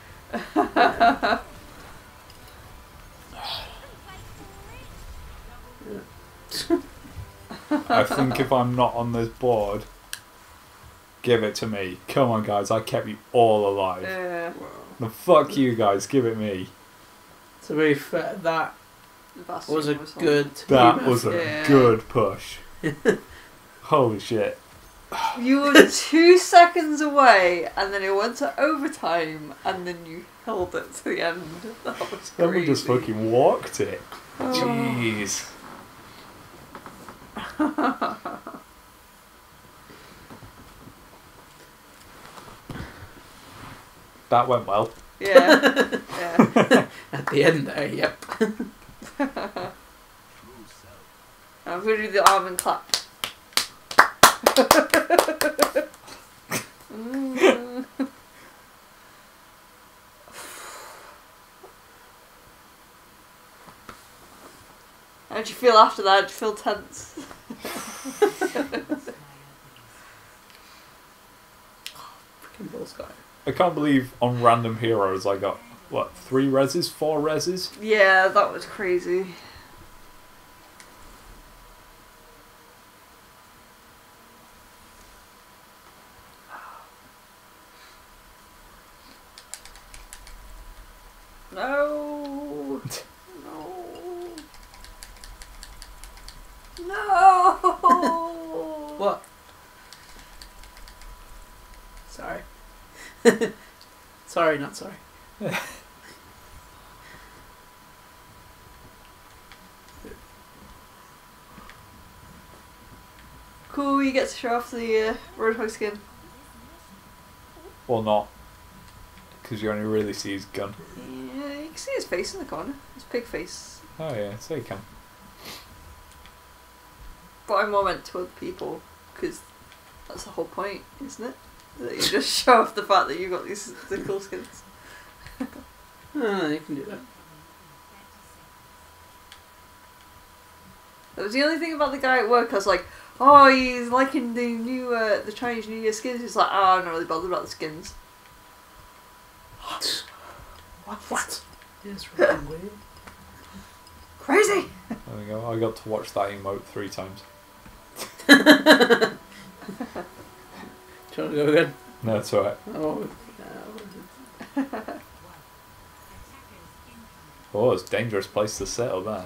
I think if I'm not on this board, give it to me. Come on, guys. I kept you all alive. Yeah. The fuck you guys. Give it me. To be fair, that Bastion was a on. good team That was a Yeah. good push. Holy shit. You were 2 seconds away, and then it went to overtime, and then you held it to the end. That was Then crazy. we just fucking walked it. Oh. Jeez. That went well. Yeah. Yeah. at the end there. Yep. I'm going to do the arm and clap. Mm. How'd you feel after that? Did you feel tense? Freaking Bull Sky. I can't believe on random heroes I got, what, 3 reses? 4 reses? Yeah, that was crazy. No. No. No. What? Sorry. Sorry, not sorry. Cool, you get to show off the Roadhog skin. Or not. Because you only really see his gun. Yeah, you can see his face in the corner. His pig face. Oh yeah, so you can. But I'm more meant to other people, because that's the whole point, isn't it? That you just show off the fact that you've got the cool skins. You can do that. That was the only thing about the guy at work. I was like, oh, he's liking the new, the Chinese New Year skins. He's like, oh, I'm not really bothered about the skins. What? It's really weird. Crazy! There we go. I got to watch that emote 3 times. Do you want to go again? No, it's alright. Oh, no. Oh, it's a dangerous place to settle that.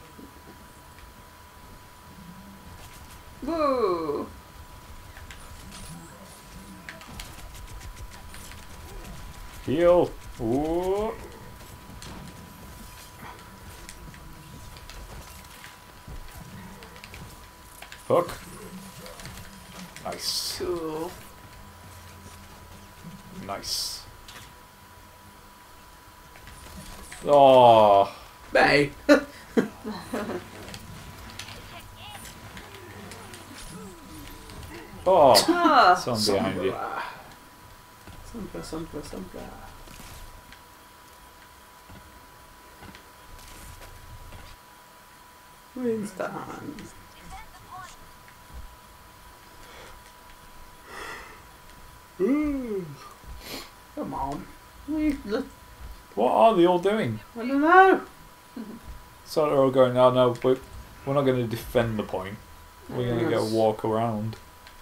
Whoa! Heal! Ooh. Hook. Nice. Cool. Nice. Oh. Bay. Oh. Ah! Someone behind you. Sombra. Winston. Come on. What are they all doing? I don't know. So they're all going, oh no, we're not going to defend the point. We're going to go walk around.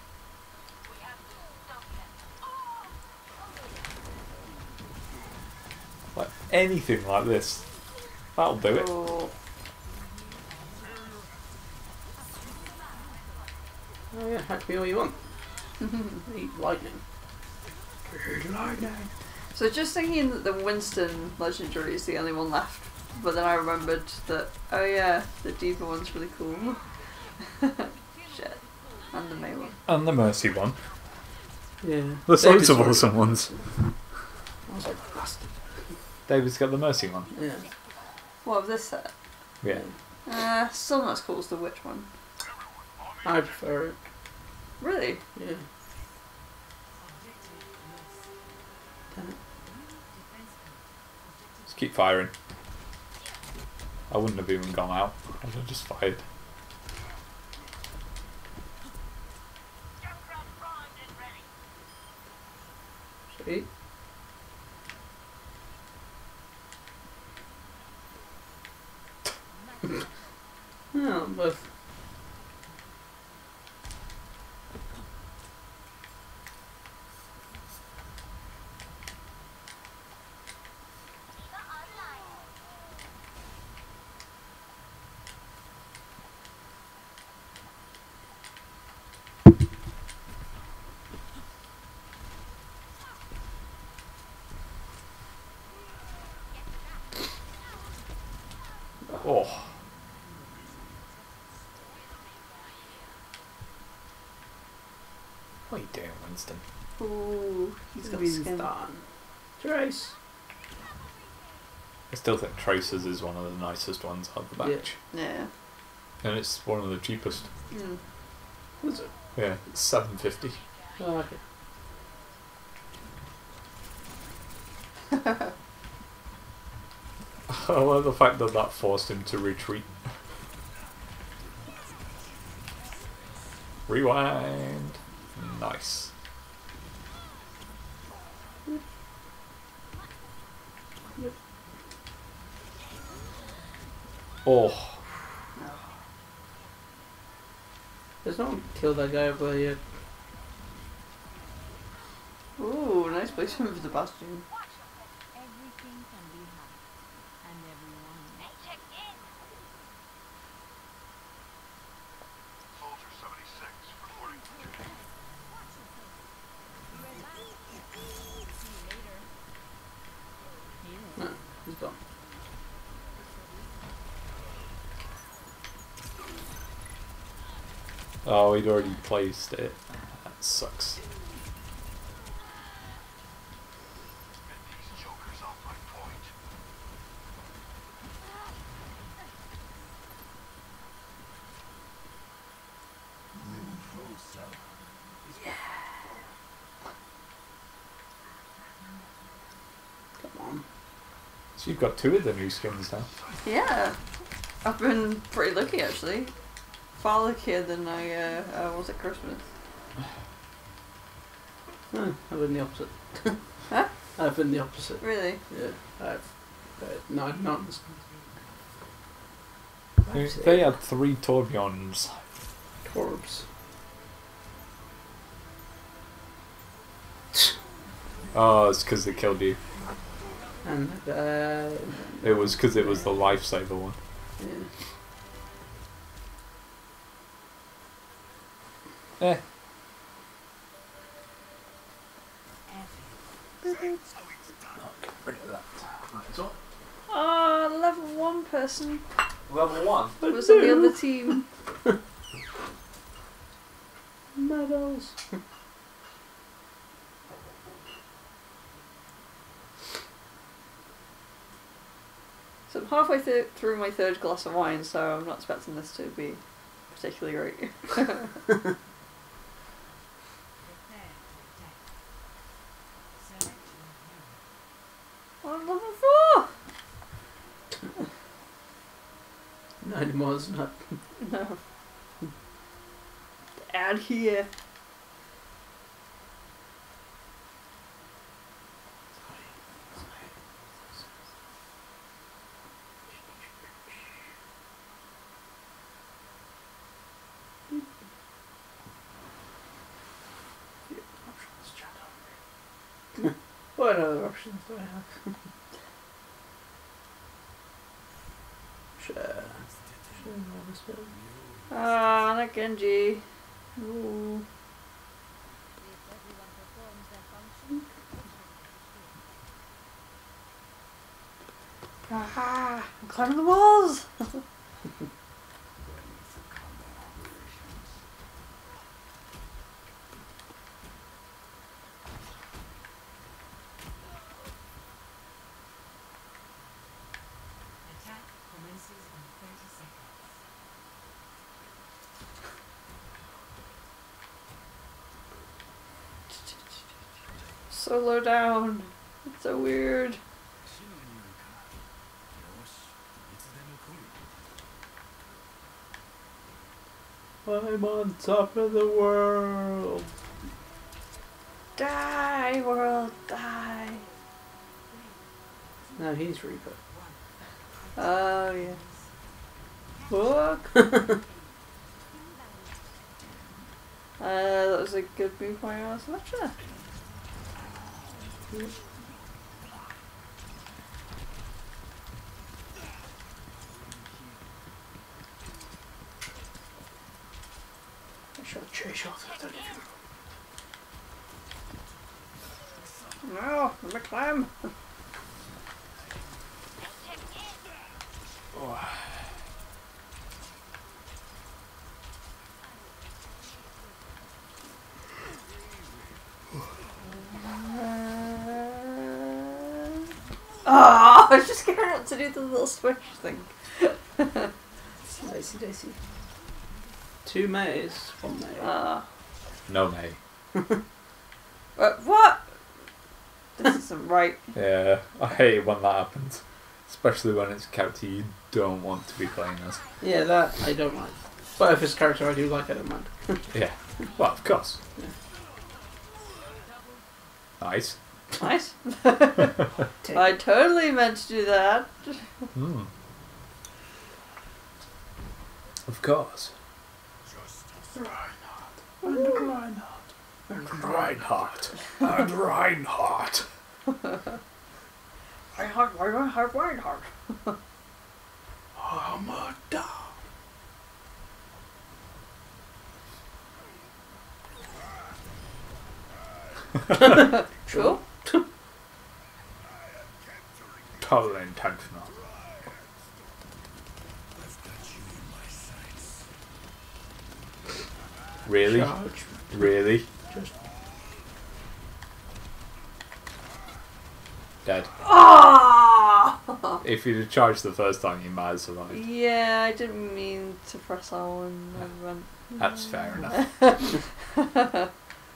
Like anything like this. That'll do it. Cool. Oh yeah, hack me all you want. Eat lightning. Eat lightning. So just thinking that the Winston legendary is the only one left, but then I remembered that, oh yeah, the Diva one's really cool. Shit. And the May one. And the Mercy one. Yeah. There's loads of awesome ones. I was like, bastard. David's got the Mercy one. Yeah. What of this set? Yeah. Still not as cool as the Witch one. I prefer it. Really? Yeah. Just keep firing. I wouldn't have even gone out. I'd have just fired. Sweet. Yeah, both. Oh. What are you doing, Winston? Ooh, he's got Winston. skin. Trace. I still think Tracer's is one of the nicest ones out of the batch. Yeah. And it's one of the cheapest. Mm. What's it? Yeah, it's $7.50. Oh, okay. I like the fact that that forced him to retreat. Rewind. Nice. Oh. There's no one killed that guy over there yet. Ooh, nice placement for the Bastion. Everything can be hacked, and everyone. Soldier 76 reporting for duty. No, he's gone. Oh, he'd already placed it. That sucks. Get these jokers off my point. Come on. So you've got 2 of the new skins now. Yeah, I've been pretty lucky actually. Far luckier than I was at Christmas. No, I've been the opposite. Huh? I've been the opposite. Really? Yeah, no, not in this They had 3 Torbjorns. Torbs. Oh, it's because they killed you. And It was because it was the lifesaver one. yeah. Eh. Oh, level 1 person Level 1. was on the other team. Medals. So I'm halfway through my 3rd glass of wine, so I'm not expecting this to be particularly great. I'm level 4! Not anymore, it's not. No. Add here. What other options do I have? Share. Ah, not Genji. Ooh. If everyone performs their function, Aha! I'm climbing the walls! Attack commences in 30 seconds. So low down. It's so weird. I'm on top of the world. Die, world, die. No, he's Reaper. Oh, yeah. Fuck. That was a good move by our slasher. I shall chase off that. No, let me climb. Oh, I was just getting up to do the little swish thing. Dicey, dicey. 2 Mays, 1 May. No, mate. What? This isn't right. Yeah, I hate it when that happens. Especially when it's a character you don't want to be playing as. Yeah, that I don't like. But if it's a character I do like, I don't mind. Yeah. Well, of course. Yeah. Nice. Nice. I totally meant to do that. Hmm. Of course. And Reinhardt. Reinhardt. And Reinhardt. I have Reinhardt. Hamada. Sure. Totally intentional. Really? Charge. Really? Just Dead. Ah! If you'd have charged the first time, you might have survived. Yeah, I didn't mean to press that one. I went. That's fair enough.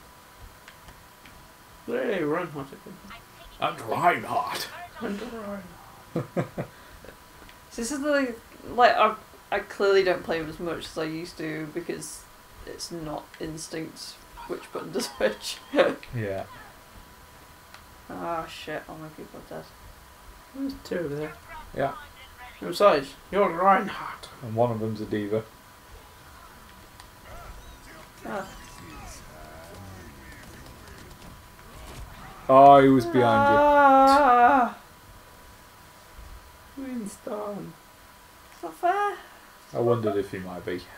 hey, Reinhardt again. And Reinhardt. And Reinhardt. So this is the like I clearly don't play him as much as I used to because it's not instinct which button to switch. Yeah. Ah shit! All my people are dead. There's two over there. Yeah. Besides, you're Reinhardt. And one of them's a diva. Ah. Oh, he was behind Ah! Winston. It's not fair. you. I wondered if he might be.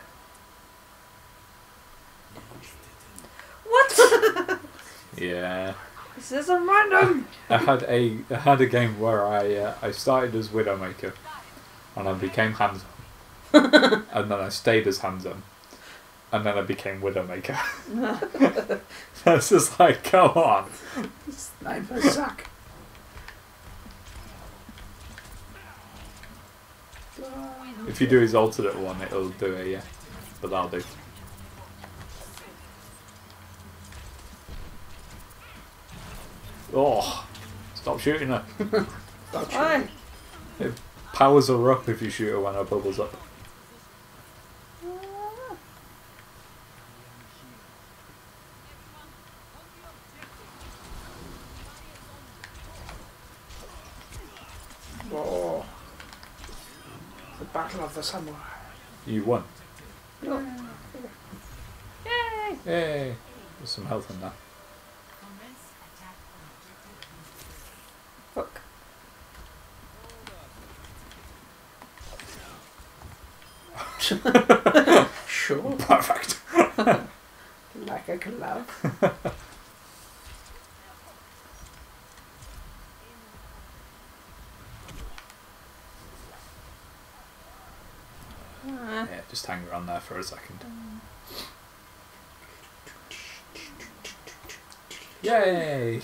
What? Yeah. This isn't random. I had a game where I started as Widowmaker, and I became Handsome, and then I stayed as Handsome, and then I became Widowmaker. That's just like, come on. Sniper sack. If you do his alternate one, it'll do it, yeah. But that'll do. Oh, stop shooting her. That's Why? Powers are up if you shoot her when her bubbles up. Oh. The Battle of the Samurai. You won. Yay! Yay! There's some health in there. Commence attack on objective. Fuck. Sure. Perfect. Like a glove. Ah. Yeah, just hang around there for a second. Yay!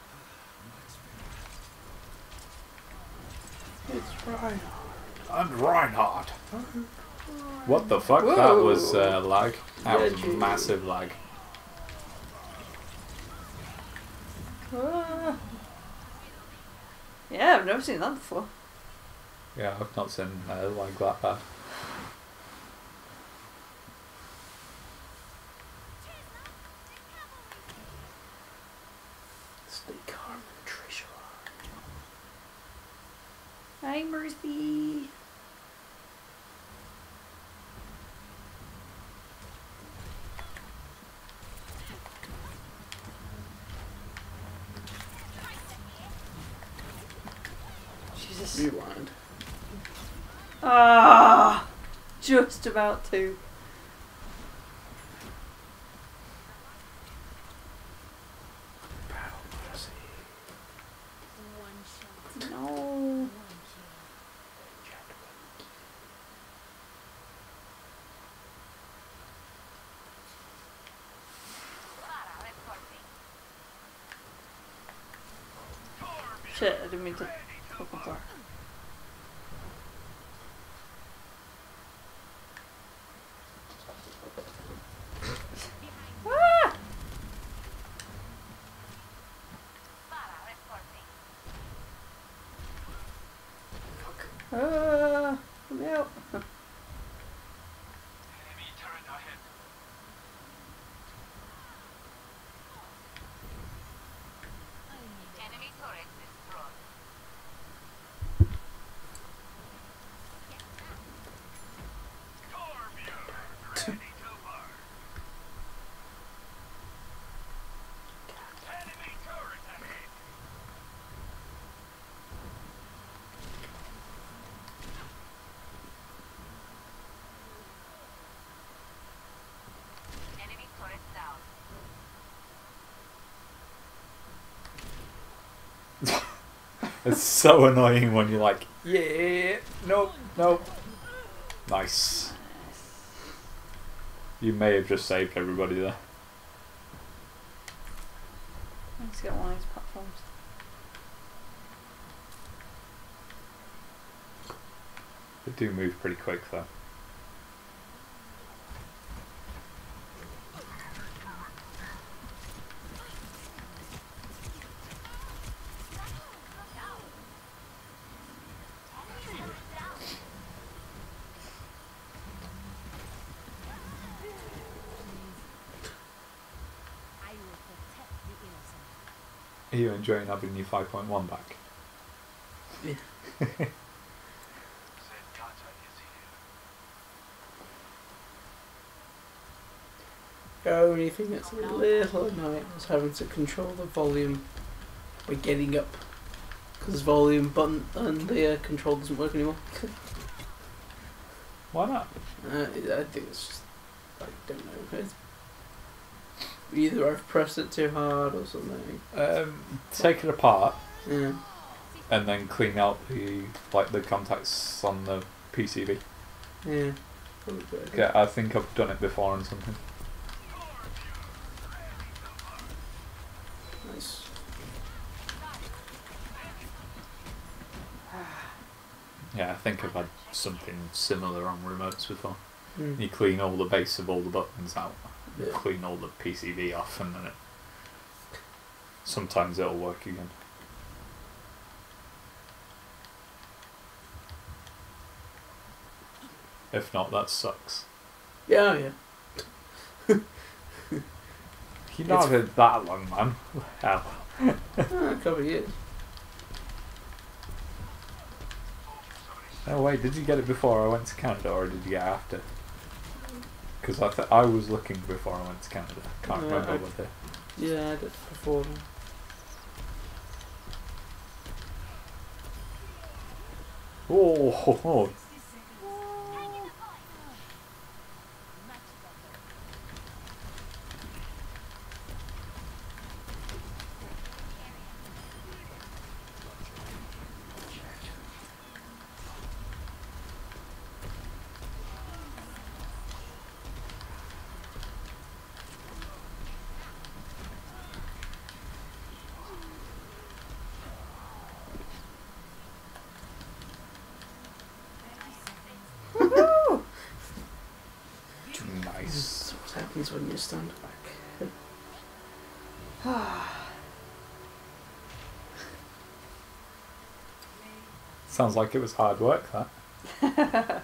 It's Reinhardt. And Reinhardt. What the fuck? That was lag. That was Yeah, massive lag. Ah. Yeah, I've never seen that before. Yeah, I've not seen lag that bad. Stay calm, Trisha. Hi, Mercy. Jesus. Rewind. Ah, just about to. Battle mercy. No. Shit, I didn't mean to open door. Ah! Let me out. Enemy turret ahead. Enemy turret destroyed. Scorpion, ready to burn. Enemy turret ahead. Enemy turret down. It's so annoying when you're like, yeah, nope, nope. Nice. You may have just saved everybody there. Let's get one of these platforms. They do move pretty quick though. I will protect the innocent. Are you enjoying having your 5.1 back? Yeah. Zenyatta is here. The only thing that's a little annoying is having to control the volume by getting up. Because volume button and the control doesn't work anymore. Why not? I think it's just, I don't know. It's either I've pressed it too hard or something. Take it apart Yeah. and then clean out the contacts on the PCB. Yeah. Probably good. Yeah, I think I've done it before on something. Nice. Yeah, I think I've had something similar on remotes before. Mm. You clean all the base of all the buttons out, Yeah. clean all the PCB off, and then sometimes it'll work again. If not, that sucks. Yeah, yeah. You've not had that long, man. Hell. A couple of years. No way, did you get it before I went to Canada, or did you get it after? Because I was looking before I went to Canada. Can't No, remember I- what day. Yeah, I did before. Oh, ho, ho. Nice. That's what happens when you stand back. Sounds like it was hard work, that.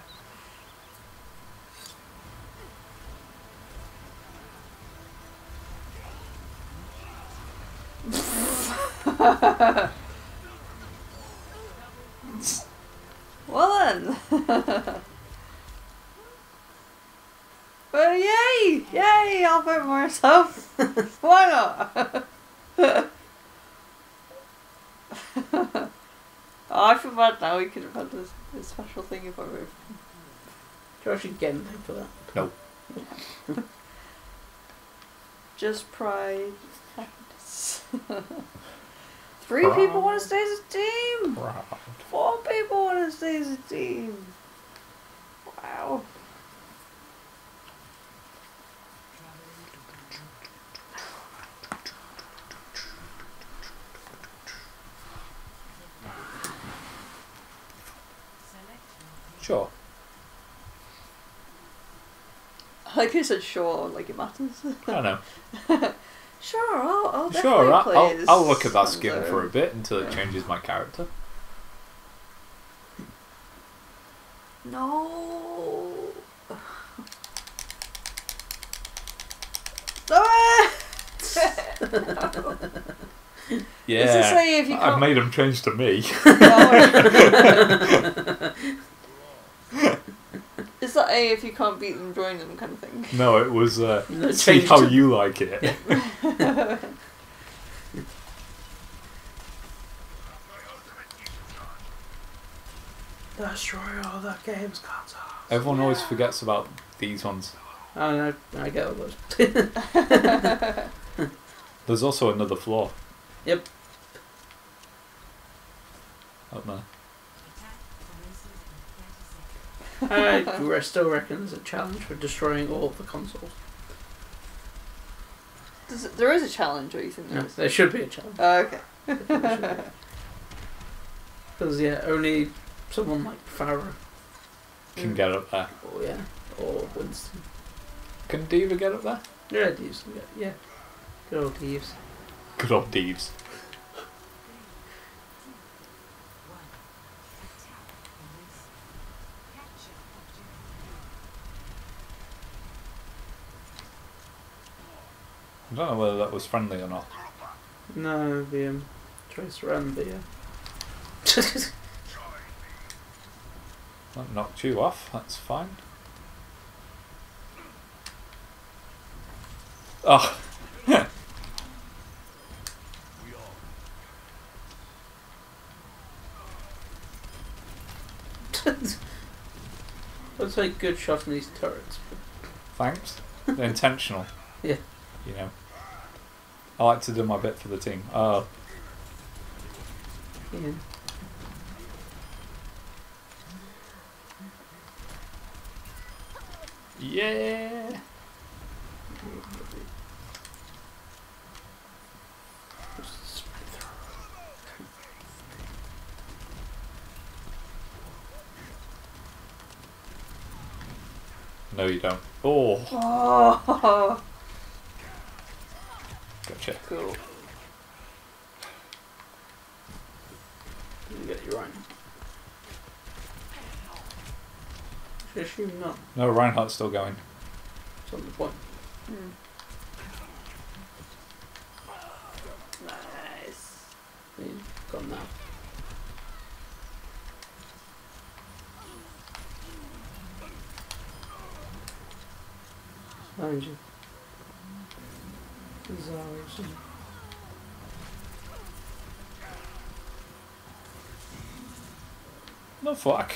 Well then. Well, yay! Yay! I'll vote for myself. Why not? Oh, I feel bad now. We could have had this special thing if I voted. Do you actually get anything for that? Nope. Just pride. Happiness. 3 people want to stay as a team. Proud. 4 people want to stay as a team. Wow. Sure. Like I said, sure, like it matters. I know. Sure, I'll definitely Sure, play as I'll look at that skin Hanzo. for a bit until it Yeah. changes my character. No. Stop it! Yeah. Does it say if you I've can't? made them change to me. Is that A if you can't beat them, join them kind of thing? No, it was No, see change how to- you like it. Yeah. Destroy all the game's consoles. Everyone always forgets about these ones. I know, I get all those. There's also another floor. Yep. Up there. I still reckon there's a challenge for destroying all of the consoles. There is a challenge, or you think there No, is? there should be a challenge. Okay. Because, yeah, only someone like Farah, Can get up there. or yeah, or Winston. Can Diva get up there? Yeah, Deeves. Yeah. Good old Deeves. Good old Deeves. I don't know whether that was friendly or not. No, the Tracer and the That knocked you off, that's fine. Oh, Let's take good shots in these turrets. thanks. They're intentional. Yeah. You know. I like to do my bit for the team. Oh, Yeah. yeah. Just spray through. No, you don't. Oh, Oh, gotcha. cool. You get you right. Should assume not. No, Reinhardt's still going. It's on the point. Hmm. Nice. He's gone now. Behind you. Zars. No fuck.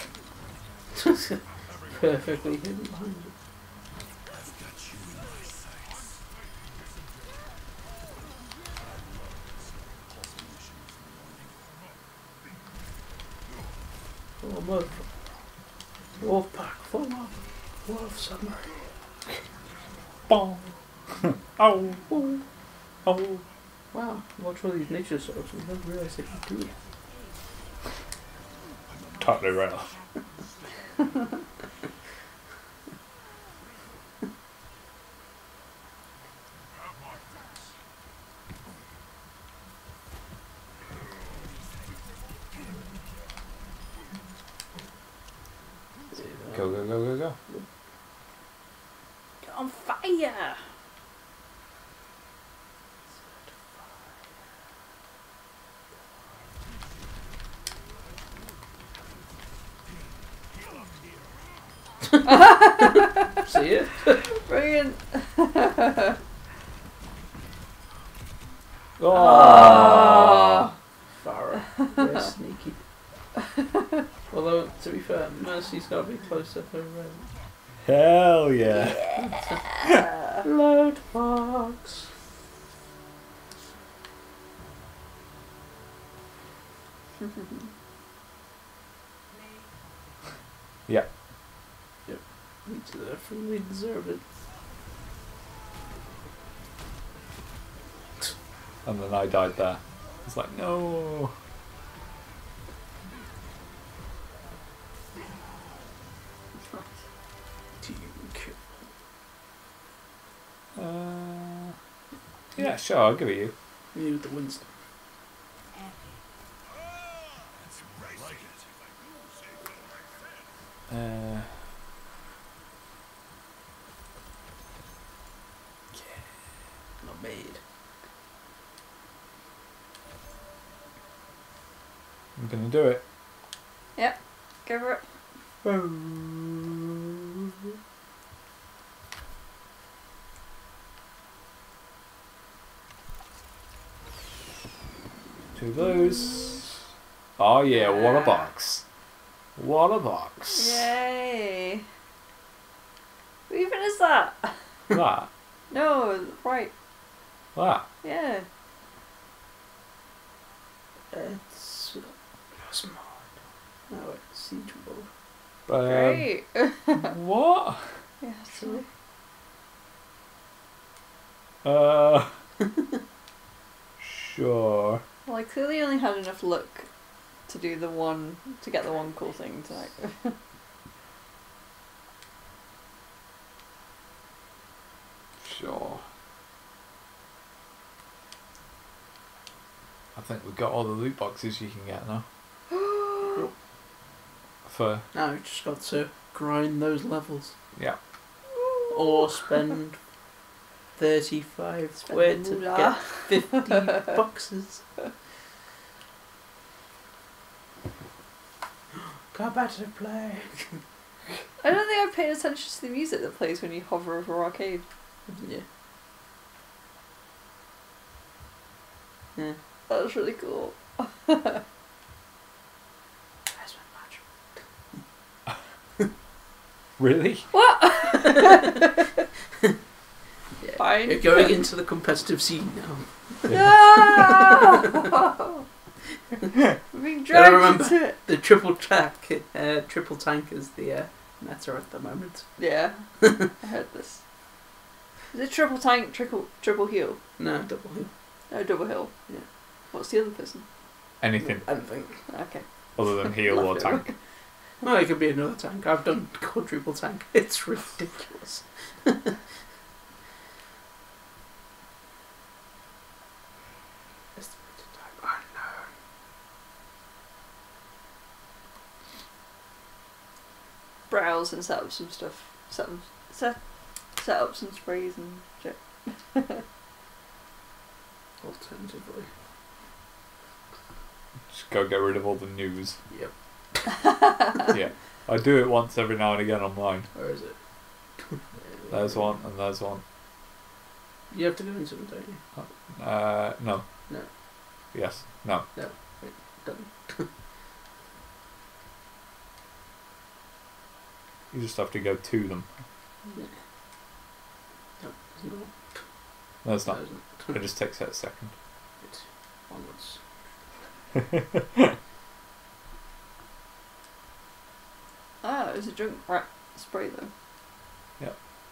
Perfectly hidden behind you. Oh, mother. Wolf pack full of wolf submarine. Bong. Oh. Oh. Oh. Wow, watch all these nature soaps and don't realise they can do it. Totally right off. Go, go, go, go, go. Get on fire! See it? Brilliant. Oh. Farah. They're sneaky. Although, to be fair, Mercy's got to be closer for Hell yeah. Load box. Yeah. We deserved it. And then I died there. It's like, no. Team kill. Yeah, sure, I'll give it you. You with the Winston. Not made. I'm gonna do it. Yep. Go for it. Two blues. Oh yeah, what a box. What a box. Yay. What even is that? That. No, right. That. Yeah. It's smart. No, it's Siege World. Great. What? Yeah, Sure. Sure. Well, I clearly only had enough luck to do the one, to get the one cool thing tonight. Sure. I think we've got all the loot boxes you can get now. For Now we've just got to grind those levels. yeah. Or spend 35 quid to moolah. get 50 boxes. Competitive play. I don't think I paid attention to the music that plays when you hover over arcade. Yeah. That was really cool. That's my match. Really? What? Yeah. Fine. You're going into the competitive scene now. No! I'm being dragged remember. into it. The triple tank is the meta at the moment. Yeah, I heard this. Is it triple tank, triple heal? No, double heal. No, double heal. Yeah. What's the other person? Anything Anything. Okay. other than heal or Love it. tank. Well, it could be another tank. I've done quadruple tank. It's ridiculous. Estimated time unknown. Browse and set up some stuff. Set up some sprays and shit. Alternatively. Just go get rid of all the news. Yep. Yeah. I do it once every now and again online. Where is it? There's one and there's one. You have to go into them, don't you? No. No. Yes. No. Done. You just have to go to them. Yeah. No, it's not. No, it's not. No, isn't. It just takes a second. It's onwards. Ah, it was a drunk rat spray though. Yep.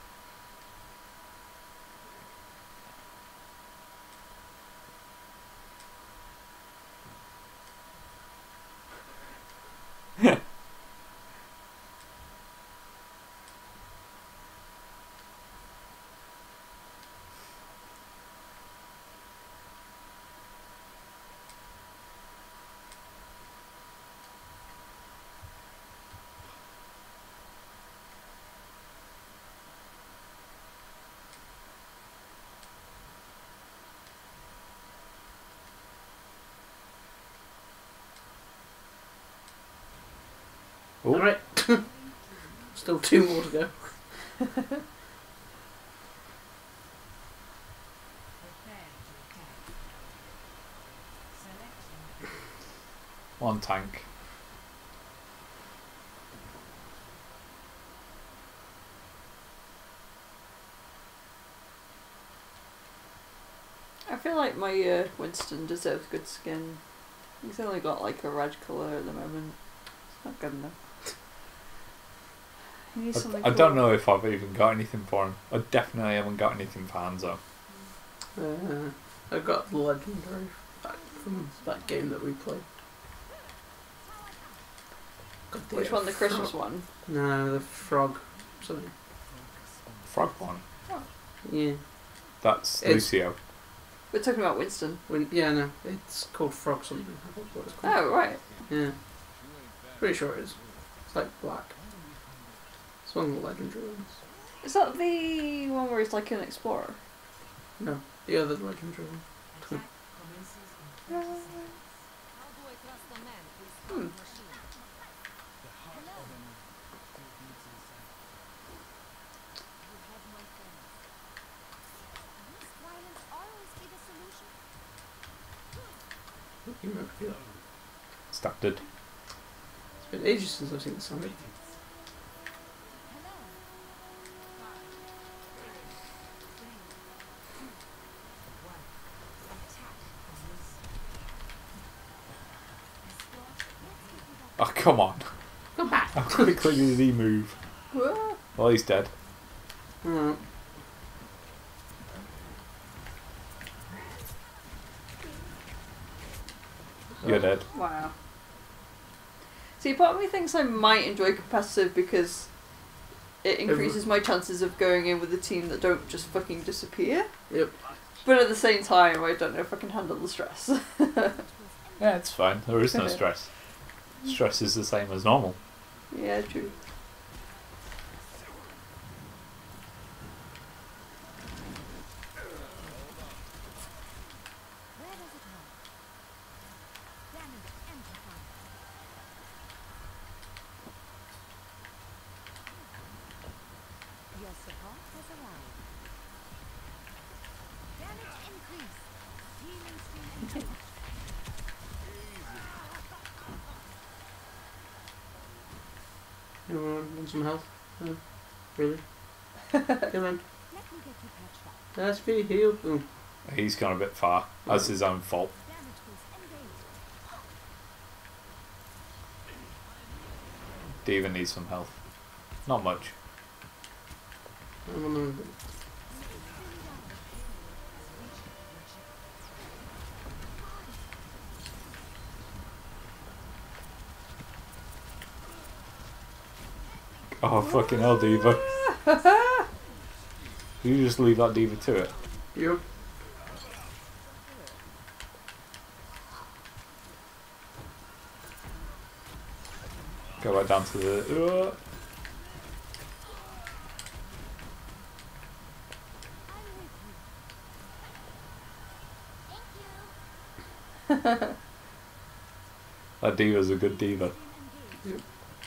Oh. Alright. Still 2 more to go. One tank. I feel like my Winston deserves good skin. He's only got like a red colour at the moment. It's not good enough. He needs something I don't cool. know if I've even got anything for him. I definitely haven't got anything for Hanzo. I got the legendary back from that game that we played. Got Which one? The Christmas one? No, the frog. Something. Frog one. Yeah. That's It's- Lucio. We're talking about Winston. Yeah, no. It's called frog something. I think that's what it's called. Oh, right. Yeah. Pretty sure it is. It's like black. one of the legendary ones. Is that the one where he's like an explorer? No, the other legendary one. How do I trust a man who is not a machine? Hello. You have my thanks. Must violence always be the solution? You remember that? Standard. It's been ages since I've seen the Sonic. Hello. Oh, come on. Come back! How quickly did he move? Whoa. Well, he's dead. Alright. You're dead. Wow. See, part of me thinks I might enjoy competitive because it increases my chances of going in with a team that don't just fucking disappear. Yep. But at the same time, I don't know if I can handle the stress. Yeah, it's fine. There is no stress. Stress is the same as normal. Yeah, true. Where does it hurt? Damage amplified. Your support has arrived. Damage increased. Healing stream engaged. You want some health? No? Really? Come on. Let me get you patched up. That's pretty healed. Oh. He's gone a bit far. That's his own fault. Damage boost engaged. Diva needs some health. Not much. I'm on the... Oh, fucking hell, Diva. You just leave that Diva to it. Yep. Go right down to the... I'm with you. Thank you. That Diva's a good Diva. Yep.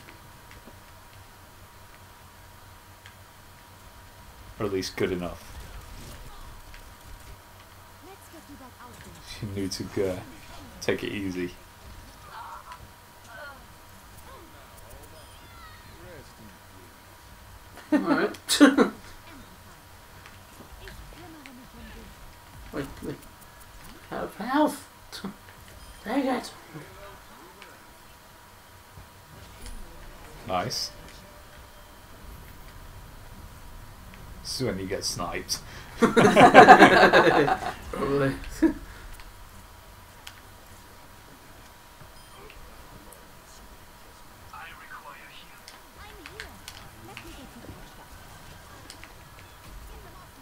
Or at least good enough. Let's get to that outfit. She knew to take it easy. Alright. Ich kümmere mich um dich. Wait, wait. Have health! Dang it! Nice. This is when you get sniped. Probably. I require healing. I'm here. Let me get you patched up. Get them off me.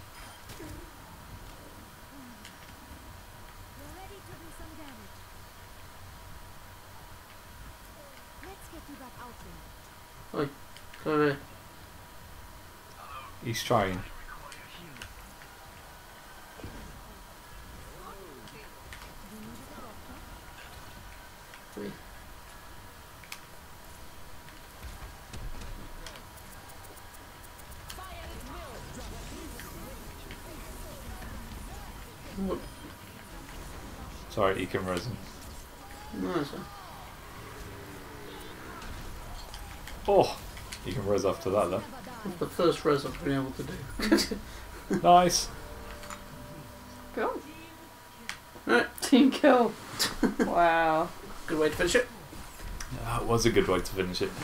You're ready to do some damage. Let's get to that outfit. Go away. He's trying. Require healing. Wait. What? Sorry, he can res him. No, that's fine. Oh! You can res after that though. That's the first res I've been able to do. Nice! Cool. Right. Team kill. Wow. Good way to finish it. That was a good way to finish it.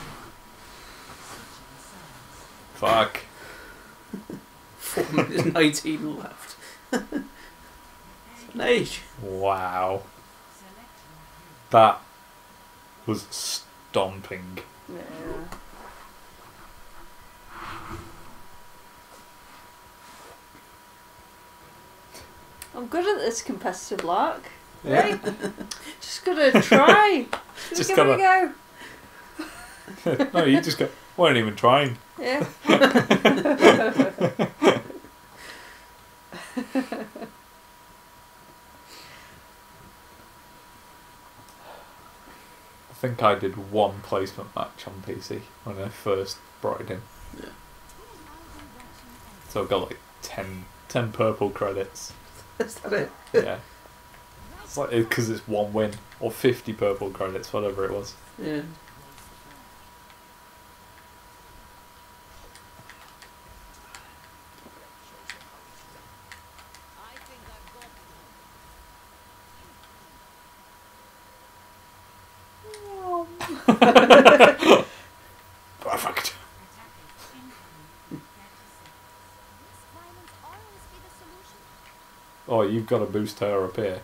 Fuck. 4 minutes 19 left. It's an age. Wow. That was stomping. Yeah. I'm good at this competitive lark. Right? Just gotta try. Just Just give it a go. No, you just go. Weren't even trying. Yeah. I think I did one placement match on PC when I first brought it in. Yeah. So I got like 10 purple credits. Is that it? Yeah. It's like, because it's one win. Or 50 purple credits, whatever it was. Yeah. I think I've got Perfect. violence always be the solution. Oh, you've got to boost her up here.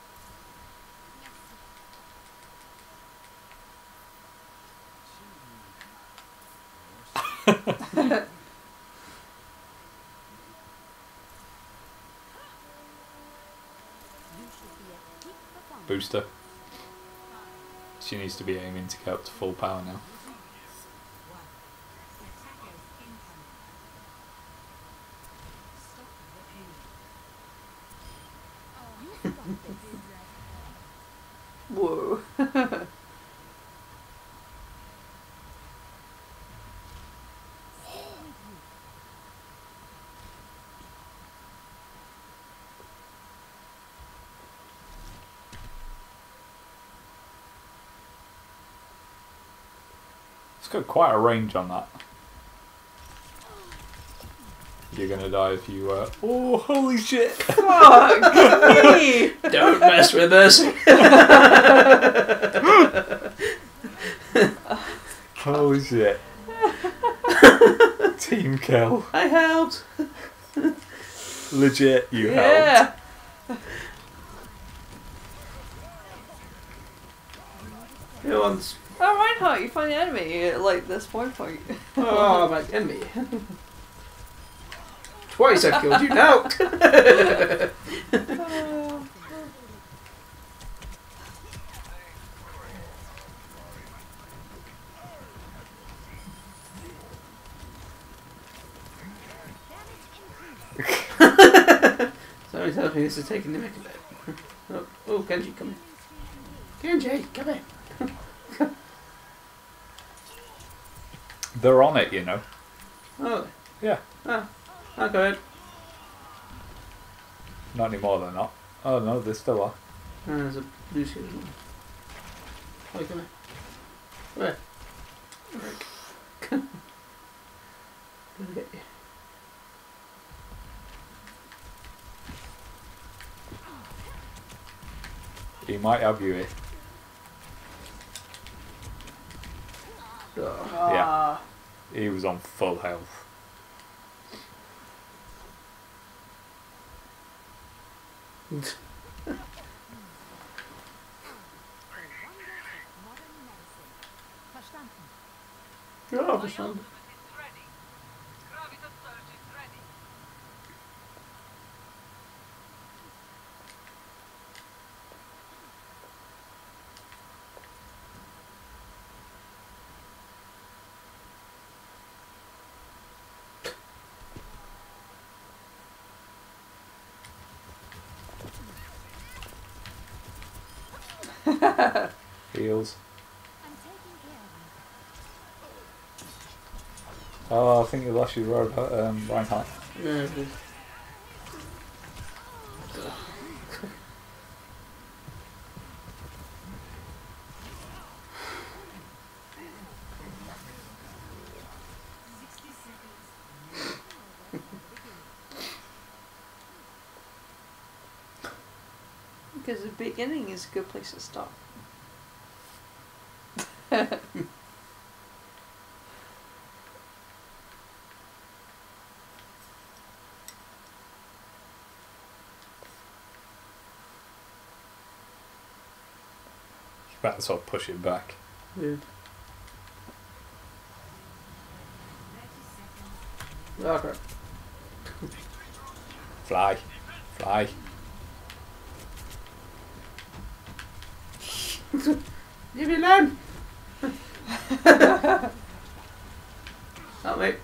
Booster. She needs to be aiming to get up to full power now. Whoa. It's got quite a range on that. You're gonna die if you. Oh, holy shit! Fuck me! Don't mess with us. Holy shit! Team kill. I helped. Legit, you helped. Yeah. Who wants? Oh, Reinhardt, you find the enemy at like this point. Oh, my enemy. Twice I killed you now. Somebody tells me this is taking the mick a bit. Oh, Genji, come here. Genji, come here. They're on it, you know. Oh, Yeah. ah, I'll go ahead. Not anymore, they're not. Oh no, they still are. There's a Lucy as well. Oh, come here. Come here. Gonna get you. He might have you here. Oh. Ah. He was on full health. Oh, verstanden. Is ready. Graviton surge is ready. Heals. I'm taking care of Oh, I think you lost your road, Reinhardt. Yeah, it is. Because the beginning is a good place to start. You better sort of push it back. Yeah. Oh, crap. Fly. Fly. Leave me alone! Help me.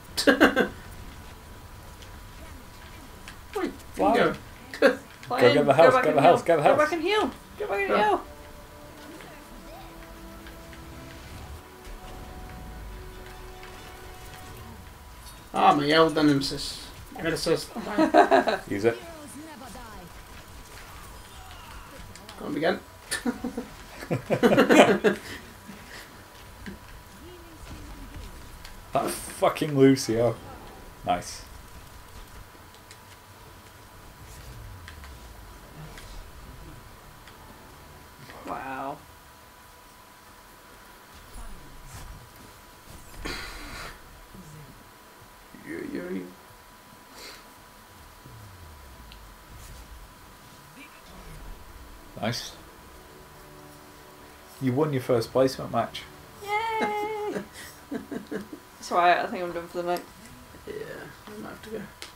Oi, Fly. go. Fine, get the health, back get and the health, heal. get the Go health. back and heal. Go back and Yeah. heal. Ah, my yellow nemesis. I'm gonna assist. Use it. Go on again. That fucking Lucio. Nice. Wow. You. Nice. You won your first placement match. Yay! It's alright, I think I'm done for the night. Yeah, I might have to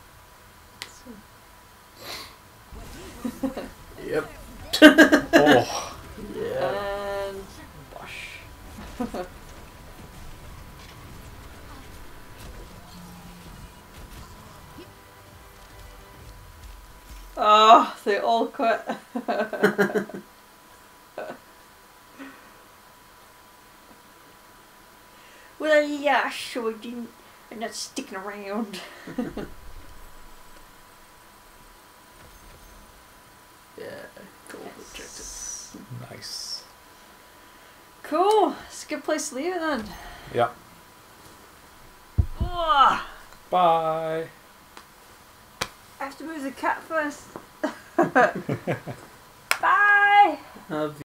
go. Yep. Oh, Yeah. And bosh. Oh, they all quit. Well, yeah, sure, didn't. I'm not sticking around. Yeah. Cool. Objective. nice. Cool. It's a good place to leave it then. Yeah. Ugh. Bye. I have to move the cat first. Bye.